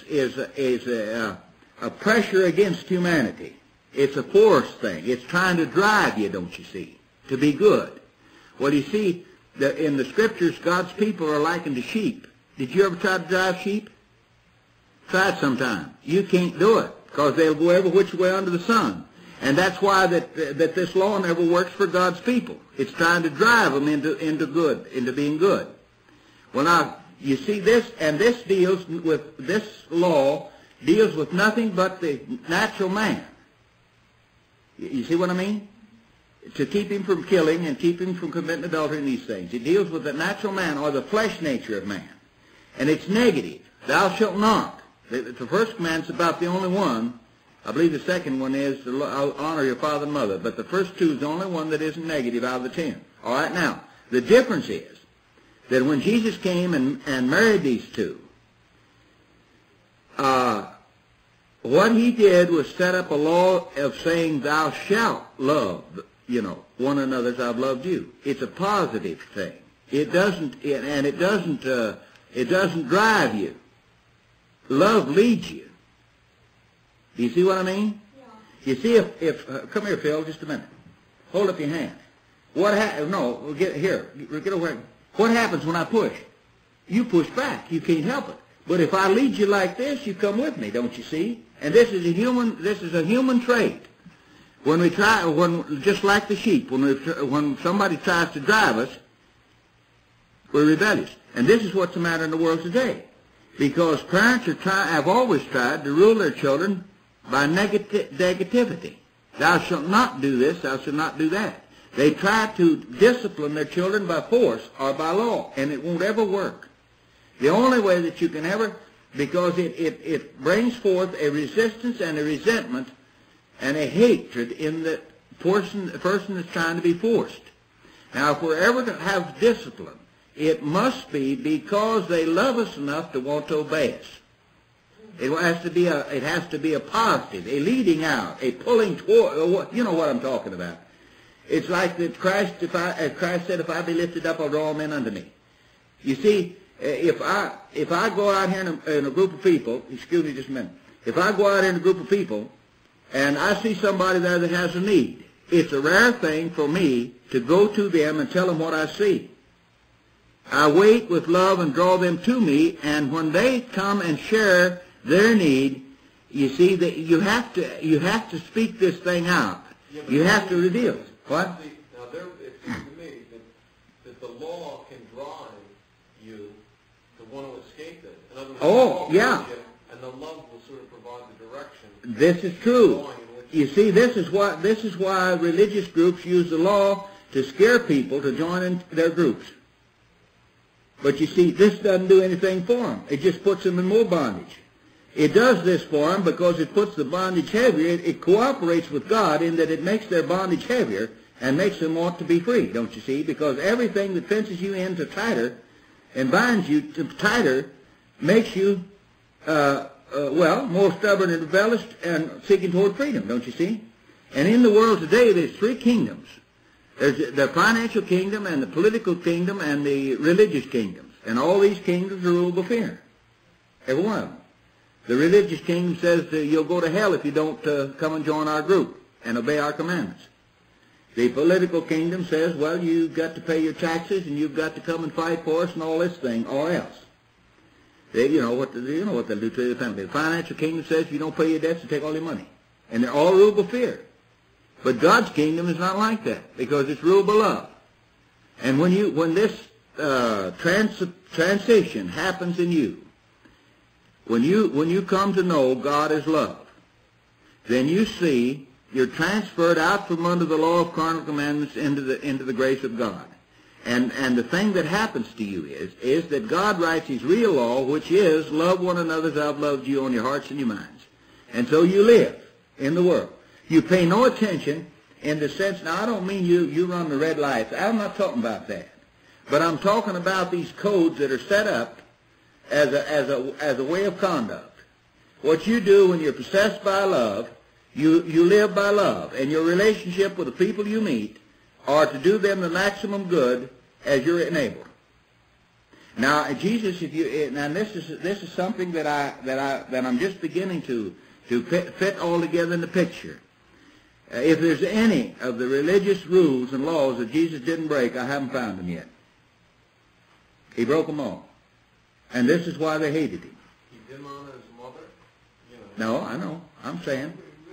a pressure against humanity. It's a force thing. It's trying to drive you, don't you see, to be good. Well, you see, in the Scriptures, God's people are likened to sheep. Did you ever try to drive sheep? Try it sometime. You can't do it, because they'll go every which way under the sun. And that's why that this law never works for God's people. It's trying to drive them into good, into being good. Well, now, you see this, and this law deals with nothing but the natural man. You see what I mean? To keep him from killing and keep him from committing adultery and these things. It deals with the natural man, or the flesh nature of man. And it's negative. Thou shalt not. The first commandment's about the only one I believe the second one is to honor your father and mother. But the first two is the only one that isn't negative out of the 10. All right, now, the difference is that when Jesus came and married these two, what he did was set up a law of saying, thou shalt love, one another as I've loved you. It's a positive thing. It doesn't drive you. Love leads you. Do you see what I mean? Yeah. You see, if come here, Phil, just a minute. Hold up your hand. Get over. What happens when I push? You push back. You can't help it. But if I lead you like this, you come with me, don't you see? And this is a human trait. Just like the sheep, when somebody tries to drive us, we're rebellious. And this is what's the matter in the world today. Because parents have always tried to rule their children by negativity. Thou shalt not do this, thou shalt not do that. They try to discipline their children by force or by law, and it won't ever work. The only way that you can ever, because it brings forth a resistance and a resentment and a hatred in the person that's trying to be forced. Now, if we're ever to have discipline, it must be because they love us enough to want to obey us. It has to be a positive, a leading out, a pulling toward. You know what I'm talking about. It's like that Christ said, "If I be lifted up, I'll draw all men unto me." You see, if I go out here in a group of people, excuse me just a minute. If I go out in a group of people and I see somebody there that has a need, it's a rare thing for me to go to them and tell them what I see. I wait with love and draw them to me, and when they come and share their need, you see that you have to speak this thing out. Yeah, you have to reveal it. What? See, now it seems to me that the law can drive you to want to escape it. In other words, yeah. And the love will sort of provide the direction. This is true. You see, this is why religious groups use the law to scare people to join in their groups. But you see, this doesn't do anything for them. It just puts them in more bondage. It does this for them because it puts the bondage heavier. It cooperates with God in that it makes their bondage heavier and makes them want to be free, don't you see? Because everything that fences you into tighter and binds you to tighter makes you, more stubborn and rebellious and seeking toward freedom, don't you see? And in the world today, there's three kingdoms. There's the financial kingdom and the political kingdom and the religious kingdoms. And all these kingdoms are ruled by fear. Every one of them. The religious kingdom says that you'll go to hell if you don't come and join our group and obey our commandments. The political kingdom says, well, you've got to pay your taxes and you've got to come and fight for us and all this thing, or else. You know what they'll do to the family. The financial kingdom says if you don't pay your debts, they take all your money. And they're all ruled by fear. But God's kingdom is not like that because it's ruled by love. And when this transition happens in you, when you come to know God as love, then you see you're transferred out from under the law of carnal commandments into the grace of God. And the thing that happens to you is that God writes His real law, which is love one another as I've loved you on your hearts and your minds. And so you live in the world. You pay no attention in the sense, now I don't mean you run the red lights. I'm not talking about that. But I'm talking about these codes that are set up as a way of conduct. What you do when you're possessed by love, you live by love. And your relationship with the people you meet are to do them the maximum good as you're enabled. Now, Jesus, this is something that I'm just beginning to fit all together in the picture. If there's any of the religious rules and laws that Jesus didn't break, I haven't found them yet. He broke them all. And this is why they hated Him. He didn't honor His mother? No, I know. I'm saying.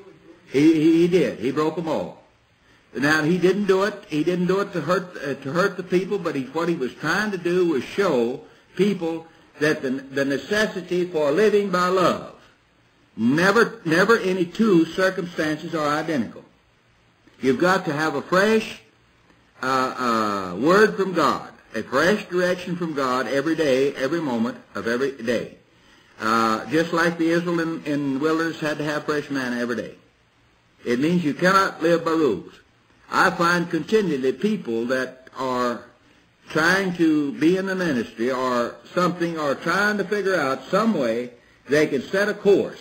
He did. He broke them all. Now, He didn't do it. He didn't do it to hurt the people, but what He was trying to do was show people that the necessity for living by love, never any two circumstances are identical. You've got to have a fresh word from God, a fresh direction from God every day, every moment of every day. Just like the Israel in the wilderness had to have fresh manna every day. It means you cannot live by rules. I find continually people that are trying to be in the ministry or something, or trying to figure out some way they can set a course,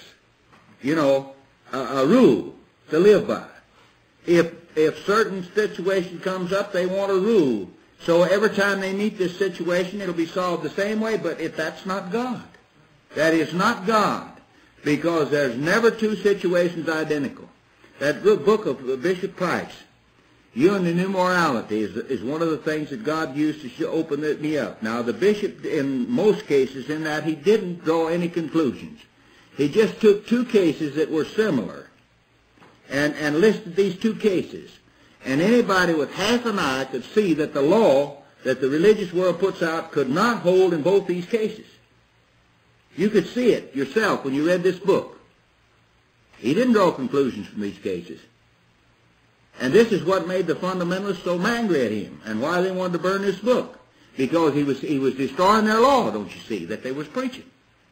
a rule to live by. If certain situation comes up, they want a rule. So every time they meet this situation, it'll be solved the same way, but that's not God. That is not God, because there's never two situations identical. That book of Bishop Price, You and the New Morality, is one of the things that God used to open me up. Now, the bishop, in most cases, in that he didn't draw any conclusions. He just took two cases that were similar and listed these two cases. And anybody with half an eye could see that the law that the religious world puts out could not hold in both these cases. You could see it yourself when you read this book. He didn't draw conclusions from these cases. And this is what made the fundamentalists so angry at him, and why they wanted to burn this book. Because he was destroying their law, don't you see, that they was preaching.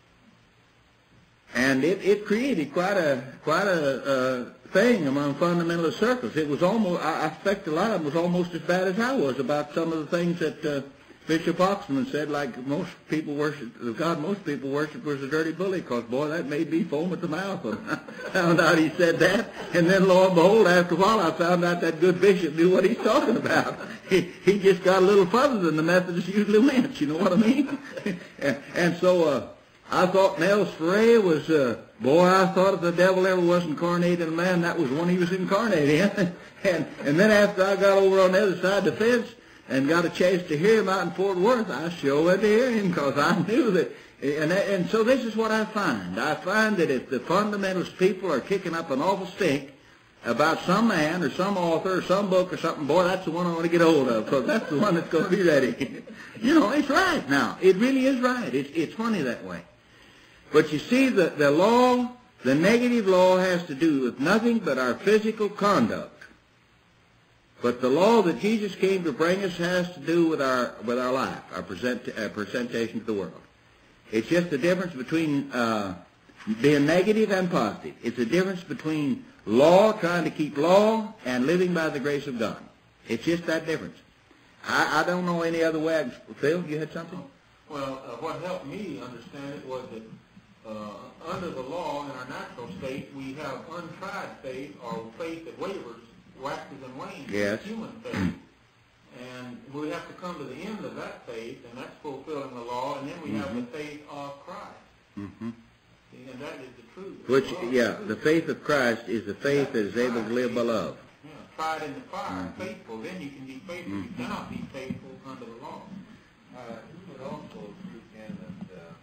And it created quite a thing among fundamentalist circles. It was almost, I expect a lot of them was almost as bad as I was about some of the things that Bishop Oxman said, like most people worship, the God most people worship was a dirty bully, because, boy, that made me foam at the mouth. I found out he said that, and then, lo and behold, after a while, I found out that good bishop knew what he's talking about. He just got a little further than the Methodists usually went, you know what I mean? And so I thought Nels Ferre was, boy, I thought if the devil ever was incarnated in a man, that was one he was incarnated in. And then after I got over on the other side of the fence, and got a chance to hear him out in Fort Worth, I sure went to hear him, because I knew that. And so this is what I find. I find that if the fundamentalist people are kicking up an awful stink about some man or some author or some book or something, boy, that's the one I want to get hold of, because that's the one that's going to be ready. It's right now. It really is right. It's funny that way. But you see, the law, the negative law, has to do with nothing but our physical conduct. But the law that Jesus came to bring us has to do with our life, our presentation to the world. It's just the difference between being negative and positive. It's the difference between law, trying to keep law, and living by the grace of God. It's just that difference. I don't know any other way. Phil, you had something? Well, what helped me understand it was that under the law, in our natural state, we have untried faith, or faith that wavers, waxes and wanes. Yes. Human faith. And we have to come to the end of that faith, and that's fulfilling the law, and then we have the faith of Christ. Mm-hmm. And that is the truth. The faith of Christ is the faith that is able to live by love. Yeah, tried in the fire, faithful, then you can be faithful. You cannot be faithful under the law. You would also agree, Ken, that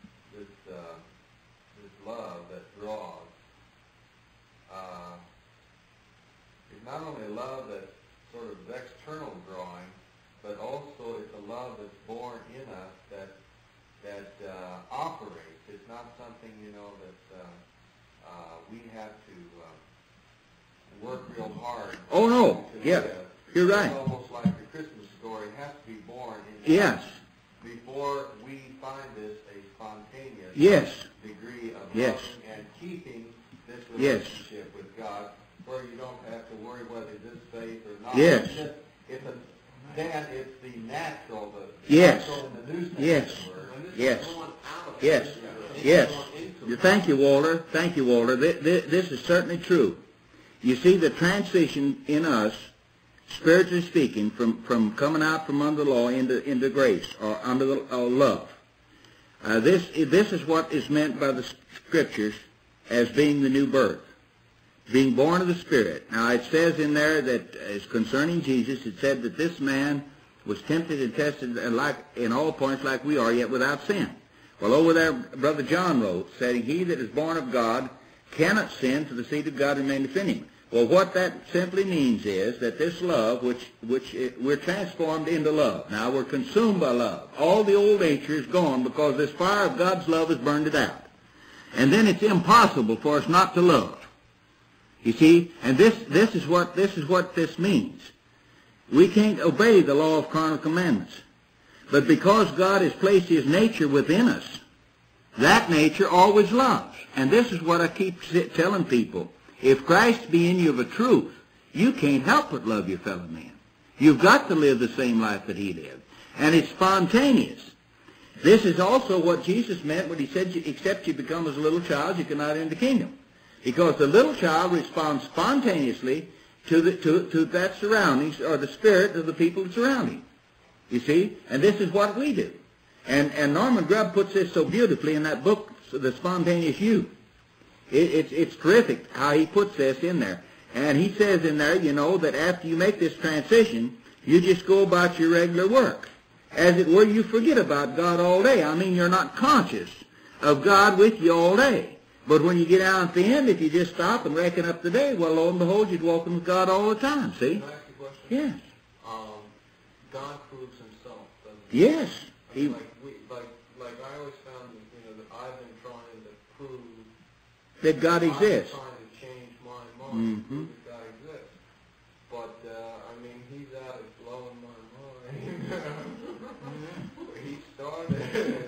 this love that draws is not only a love that's sort of external drawing, but also it's a love that's born in us that operates. It's not something, that we have to work real hard. Oh, no. Yeah. You're right. It's almost like the Christmas story has to be born in us before we find this a spontaneous degree of loving and keeping this relationship with God, where you don't have to worry whether this faith or not. Yes. It's the natural, natural in the New Yes. Yes. Thank you, Walter. Thank you, Walter. This is certainly true. You see, the transition in us, spiritually speaking, from coming out from under the law into grace, or under the love. This is what is meant by the Scriptures as being the new birth, being born of the Spirit. Now, it says in there that, as concerning Jesus, it said that this man was tempted and tested like in all points like we are, yet without sin. Well, over there, Brother John wrote, saying, "He that is born of God cannot sin, for the seed of God remaineth in him." Well, what that simply means is that this love, we're transformed into love. Now, we're consumed by love. All the old nature is gone because this fire of God's love has burned it out. And then it's impossible for us not to love. You see, and this is what this means. We can't obey the law of carnal commandments. But because God has placed His nature within us, That nature always loves. And this is what I keep telling people. If Christ be in you of a truth, you can't help but love your fellow man. You've got to live the same life that he lived. And it's spontaneous. This is also what Jesus meant when he said, except you become as a little child, you cannot enter the kingdom. Because the little child responds spontaneously to that surroundings, or the spirit of the people that surround him. You see? And this is what we do. And Norman Grubb puts this so beautifully in that book, The Spontaneous Youth. It's terrific how he puts this in there. And he says in there, you know, that after you make this transition, you just go about your regular work. As it were, you forget about God all day. I mean, you're not conscious of God with you all day. But when you get down at the end, if you just stop and reckon up the day, well, lo and behold, you're walking with God all the time, see? Can I ask you a question? Yes. God proves himself, doesn't he? Yes. Like I always found that, you know, that I've been trying to prove That God exists. I'm trying to change my mind, Mm-hmm. that God exists. But, I mean, he's out of blowing my mind. He started.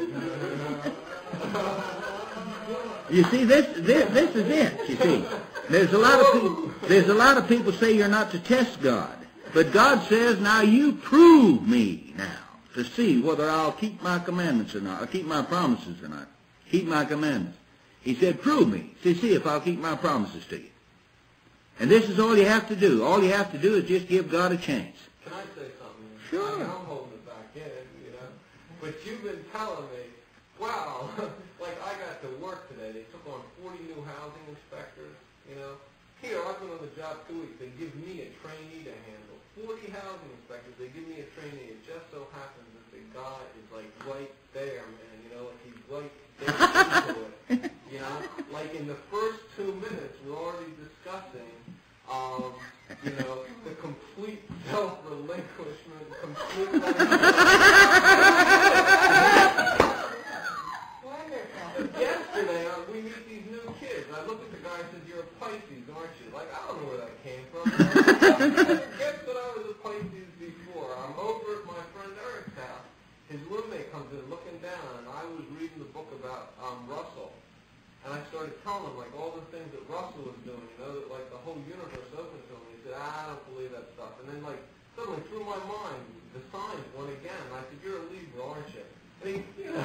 You see, this is it, you see. There's a lot of people say you're not to test God. But God says, now you prove me now to see whether I'll keep my commandments or not, or keep my promises or not. Keep my commandments. He said, prove me to see if I'll keep my promises to you. And this is all you have to do. All you have to do is just give God a chance. Can I say something? Sure. I mean, I'm holding it back in, you know. But you've been telling me, wow, like I got to work today. They took on 40 new housing inspectors, you know. Here, I've been on the job 2 weeks. They give me a trainee to handle. 40 housing inspectors, they give me a trainee. It just so happens that the guy is like right there, man, you know, like he's right there into it. You know, like in the first 2 minutes, we're already discussing, you know, the complete self-relinquishment, complete Yesterday, we meet these new kids. I look at the guy and said, you're a Pisces, aren't you? Like, I don't know where that came from. Guess that I was a Pisces before. I'm over at my friend Eric's house. His roommate comes in looking down, and I was reading the book about Russell. And I started telling him, like, all the things that Russell was doing, you know, that, like, the whole universe opened to him. He said, I don't believe that stuff. And then, like, suddenly, through my mind, the signs went again. And I said, you're a Libra, aren't you? And he, you know,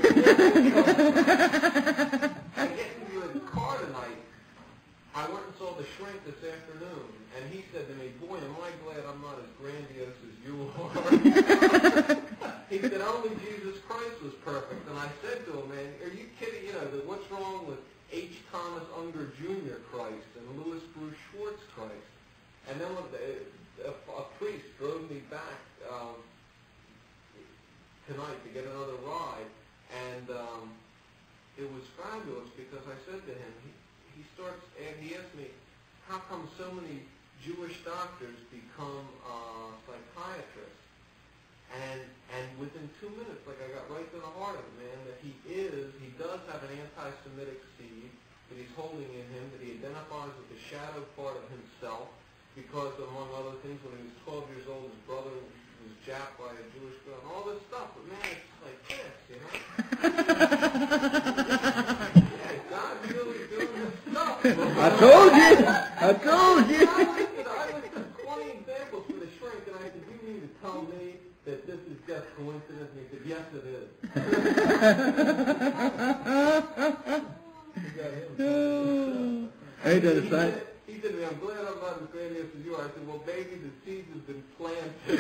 I get into the car tonight. I went and saw The Shrink this afternoon, and he said to me, boy, am I glad I'm not as grandiose as you are. He said, only Jesus Christ was perfect. And I said to him, man, are you kidding? You know, what's wrong with H. Thomas Unger Jr. Christ and Louis Bruce Schwartz Christ? And then a priest drove me back tonight to get another ride, and it was fabulous because I said to him, he asked me, how come so many Jewish doctors become psychiatrists? And within 2 minutes, like I got right to the heart of it, man, that he does have an anti-Semitic seed that he's holding in him, that he identifies with the shadow part of himself, because among other things, when he was 12 years old, his brother was jacked by a Jewish girl, and all this stuff. But man, it's like this, you know? Yeah, God's really doing this stuff. I told you. I told you. I listed 20 examples for The Shrink, and I said, you mean to tell me that this is just coincidence? And he said, yes, it is. Ain't that a sight? He said to me, I'm glad I'm not as grandiose as you are. I said, well, baby, the seeds have been planted.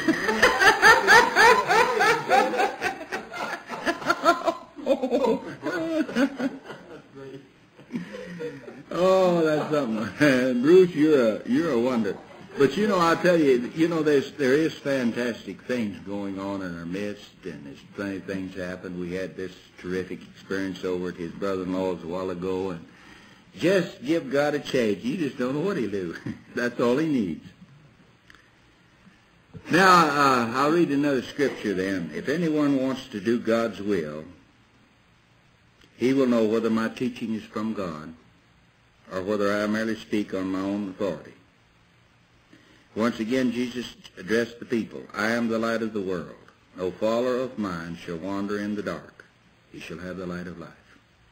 That's great. Oh, that's something. Bruce, you're a wonder. But you know, I'll tell you, you know, there is fantastic things going on in our midst, and there's plenty of things happen. We had this terrific experience over at his brother-in-law's a while ago, and just give God a chance. You just don't know what he'll do. That's all he needs. Now, I'll read another scripture then. If anyone wants to do God's will, he will know whether my teaching is from God or whether I merely speak on my own authority. Once again, Jesus addressed the people. I am the light of the world. No follower of mine shall wander in the dark. He shall have the light of life.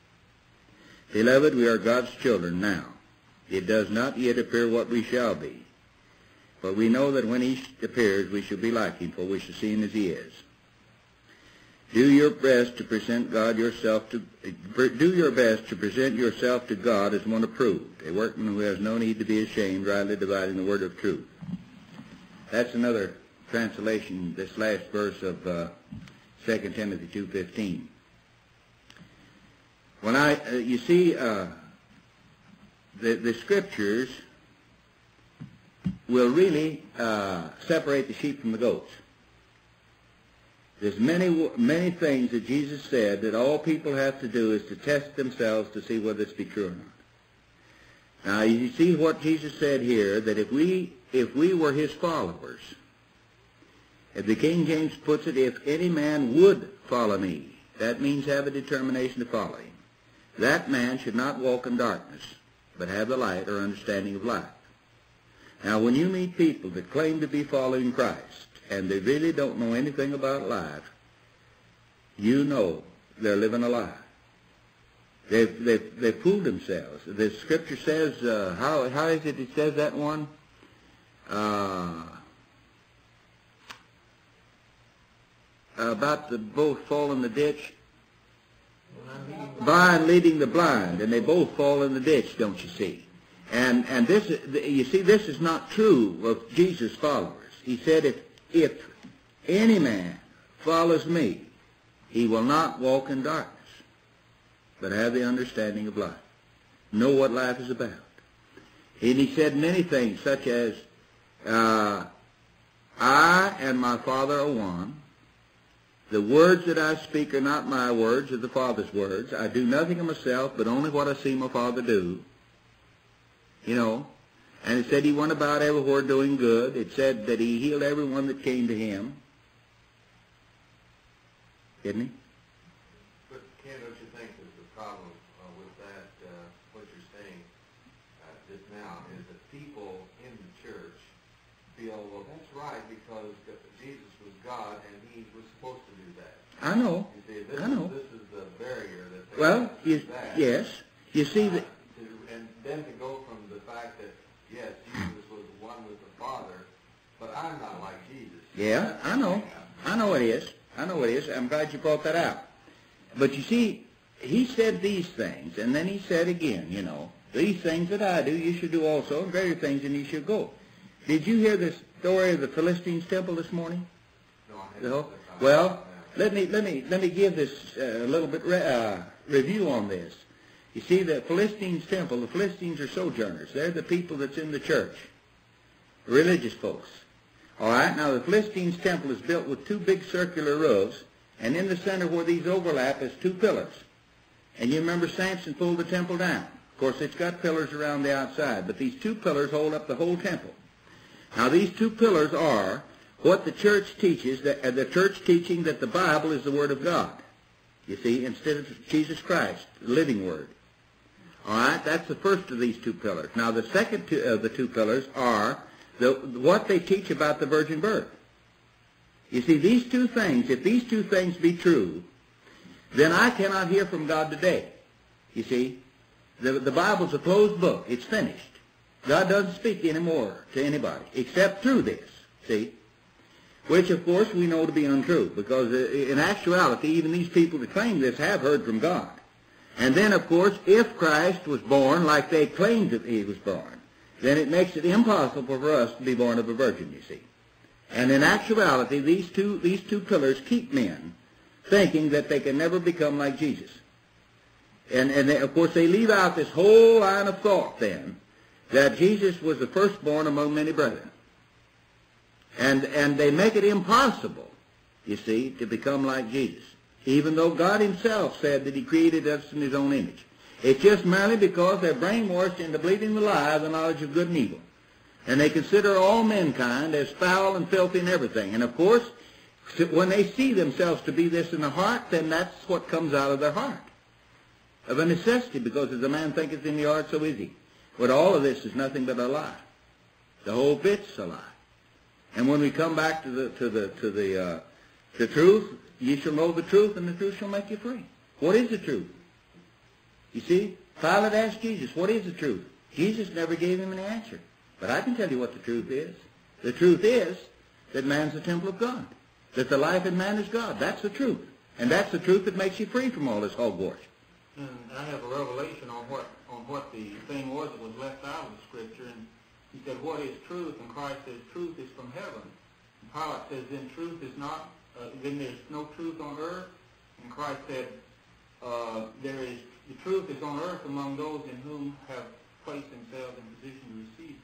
Beloved, we are God's children now. It does not yet appear what we shall be. But we know that when he appears, we shall be like him, for we shall see him as he is. Do your best to present yourself to God as one approved, a workman who has no need to be ashamed, rightly dividing the word of truth. That's another translation, this last verse of 2 Timothy 2:15. When you see, the scriptures will really separate the sheep from the goats. There's many things that Jesus said that all people have to do is to test themselves to see whether this be true or not. Now, you see what Jesus said here, that if we were his followers, if the King James puts it, if any man would follow me, that means have a determination to follow him. That man should not walk in darkness, but have the light or understanding of life. Now, when you meet people that claim to be following Christ, and they really don't know anything about life, you know they're living a lie. They've fooled themselves. The scripture says, how is it says that one? About the both fall in the ditch. Blind leading the blind, and they both fall in the ditch, don't you see? And this, you see, this is not true of Jesus' followers. He said, if any man follows me, he will not walk in darkness, but have the understanding of life. Know what life is about. And he said many things, such as, I and my Father are one. The words that I speak are not my words, are the Father's words. I do nothing of myself, but only what I see my Father do. You know, and it said he went about everywhere doing good. It said that he healed everyone that came to him. Didn't he? But Ken, don't you think that the problem with that, what you're saying just now, is that people in the church feel, well, that's right, because Jesus was God and he was supposed to do that. I know. You see, this is the barrier that they yes. You see that. And then to go from the fact that, yes, Jesus was one with the Father, but I'm not like Jesus. Yeah, I know. I know it is. I'm glad you brought that out. But you see, he said these things, and then he said again, you know, these things that I do, you should do also, and greater things than you should go. Did you hear the story of the Philistines' temple this morning? No, I haven't. Well, let me give this a little bit review on this. You see, the Philistines' temple, the Philistines are sojourners. They're the people that's in the church, religious folks. All right, now the Philistines' temple is built with two big circular roofs, and in the center where these overlap is two pillars. And you remember Samson pulled the temple down. Of course, it's got pillars around the outside, but these two pillars hold up the whole temple. Now, these two pillars are what the church teaches, the church teaching that the Bible is the Word of God, you see, instead of Jesus Christ, the living Word. All right, that's the first of these two pillars. Now, the second of the two pillars are what they teach about the virgin birth. You see, these two things, if these two things be true, then I cannot hear from God today. You see, the Bible's a closed book. It's finished. God doesn't speak anymore to anybody except through this, see, which, of course, we know to be untrue, because in actuality, even these people that claim this have heard from God. And then, of course, if Christ was born like they claimed that he was born, then it makes it impossible for us to be born of a virgin, you see. And in actuality, these two pillars keep men thinking that they can never become like Jesus. And they, of course, they leave out this whole line of thought then, that Jesus was the firstborn among many brethren. And they make it impossible, you see, to become like Jesus, even though God himself said that he created us in his own image. It's just merely because they're brainwashed into believing the lie of the knowledge of good and evil. And they consider all mankind as foul and filthy and everything. And, of course, when they see themselves to be this in the heart, then that's what comes out of their heart, of a necessity, because as a man thinketh in the heart, so is he. But all of this is nothing but a lie. The whole bit's a lie. And when we come back to the truth, you shall know the truth, and the truth shall make you free. What is the truth? You see, Pilate asked Jesus, what is the truth? Jesus never gave him an answer. But I can tell you what the truth is. The truth is that man's the temple of God, that the life in man is God. That's the truth. And that's the truth that makes you free from all this hogwash. And I have a revelation on what the thing was that was left out of the Scripture. And he said, what is truth? And Christ says, truth is from heaven. And Pilate says, then truth is not, then there's no truth on earth. And Christ said, the truth is on earth among those in whom have placed themselves in position to receive it.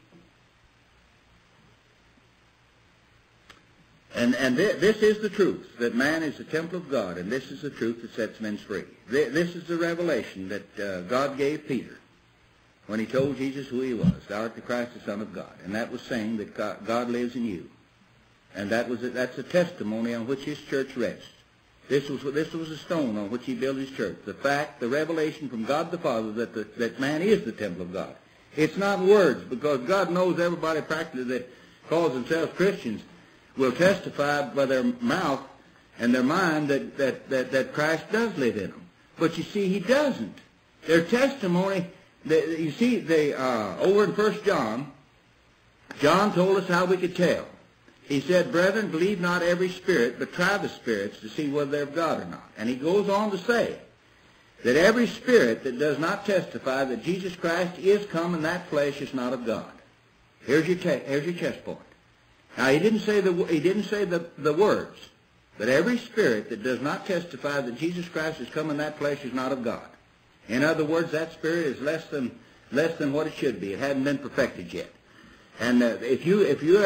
And this is the truth, that man is the temple of God, and this is the truth that sets men free. This is the revelation that God gave Peter when he told Jesus who he was. Thou art the Christ, the Son of God. And that was saying that God lives in you. And that's a testimony on which his church rests. This was a stone on which he built his church. The revelation from God the Father that man is the temple of God. It's not words, because God knows everybody practically that calls themselves Christians will testify by their mouth and their mind that Christ does live in them. But you see, he doesn't. Their testimony, you see, over in 1 John, John told us how we could tell. He said, brethren, believe not every spirit, but try the spirits to see whether they're of God or not. And he goes on to say that every spirit that does not testify that Jesus Christ is come in that flesh is not of God. Here's your chest point. Now, he didn't say the words, but every spirit that does not testify that Jesus Christ has come in that flesh is not of God. In other words, that spirit is less than what it should be. It hadn't been perfected yet. And if you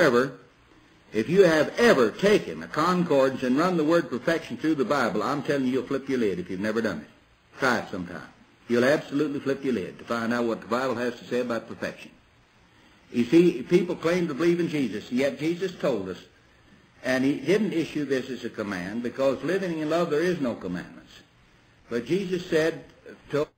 have ever taken a concordance and run the word perfection through the Bible, I'm telling you, you'll flip your lid if you've never done it. Try it sometime. You'll absolutely flip your lid to find out what the Bible has to say about perfection. You see, people claim to believe in Jesus, and yet Jesus told us, and he didn't issue this as a command, because living in love there is no commandments. But Jesus said,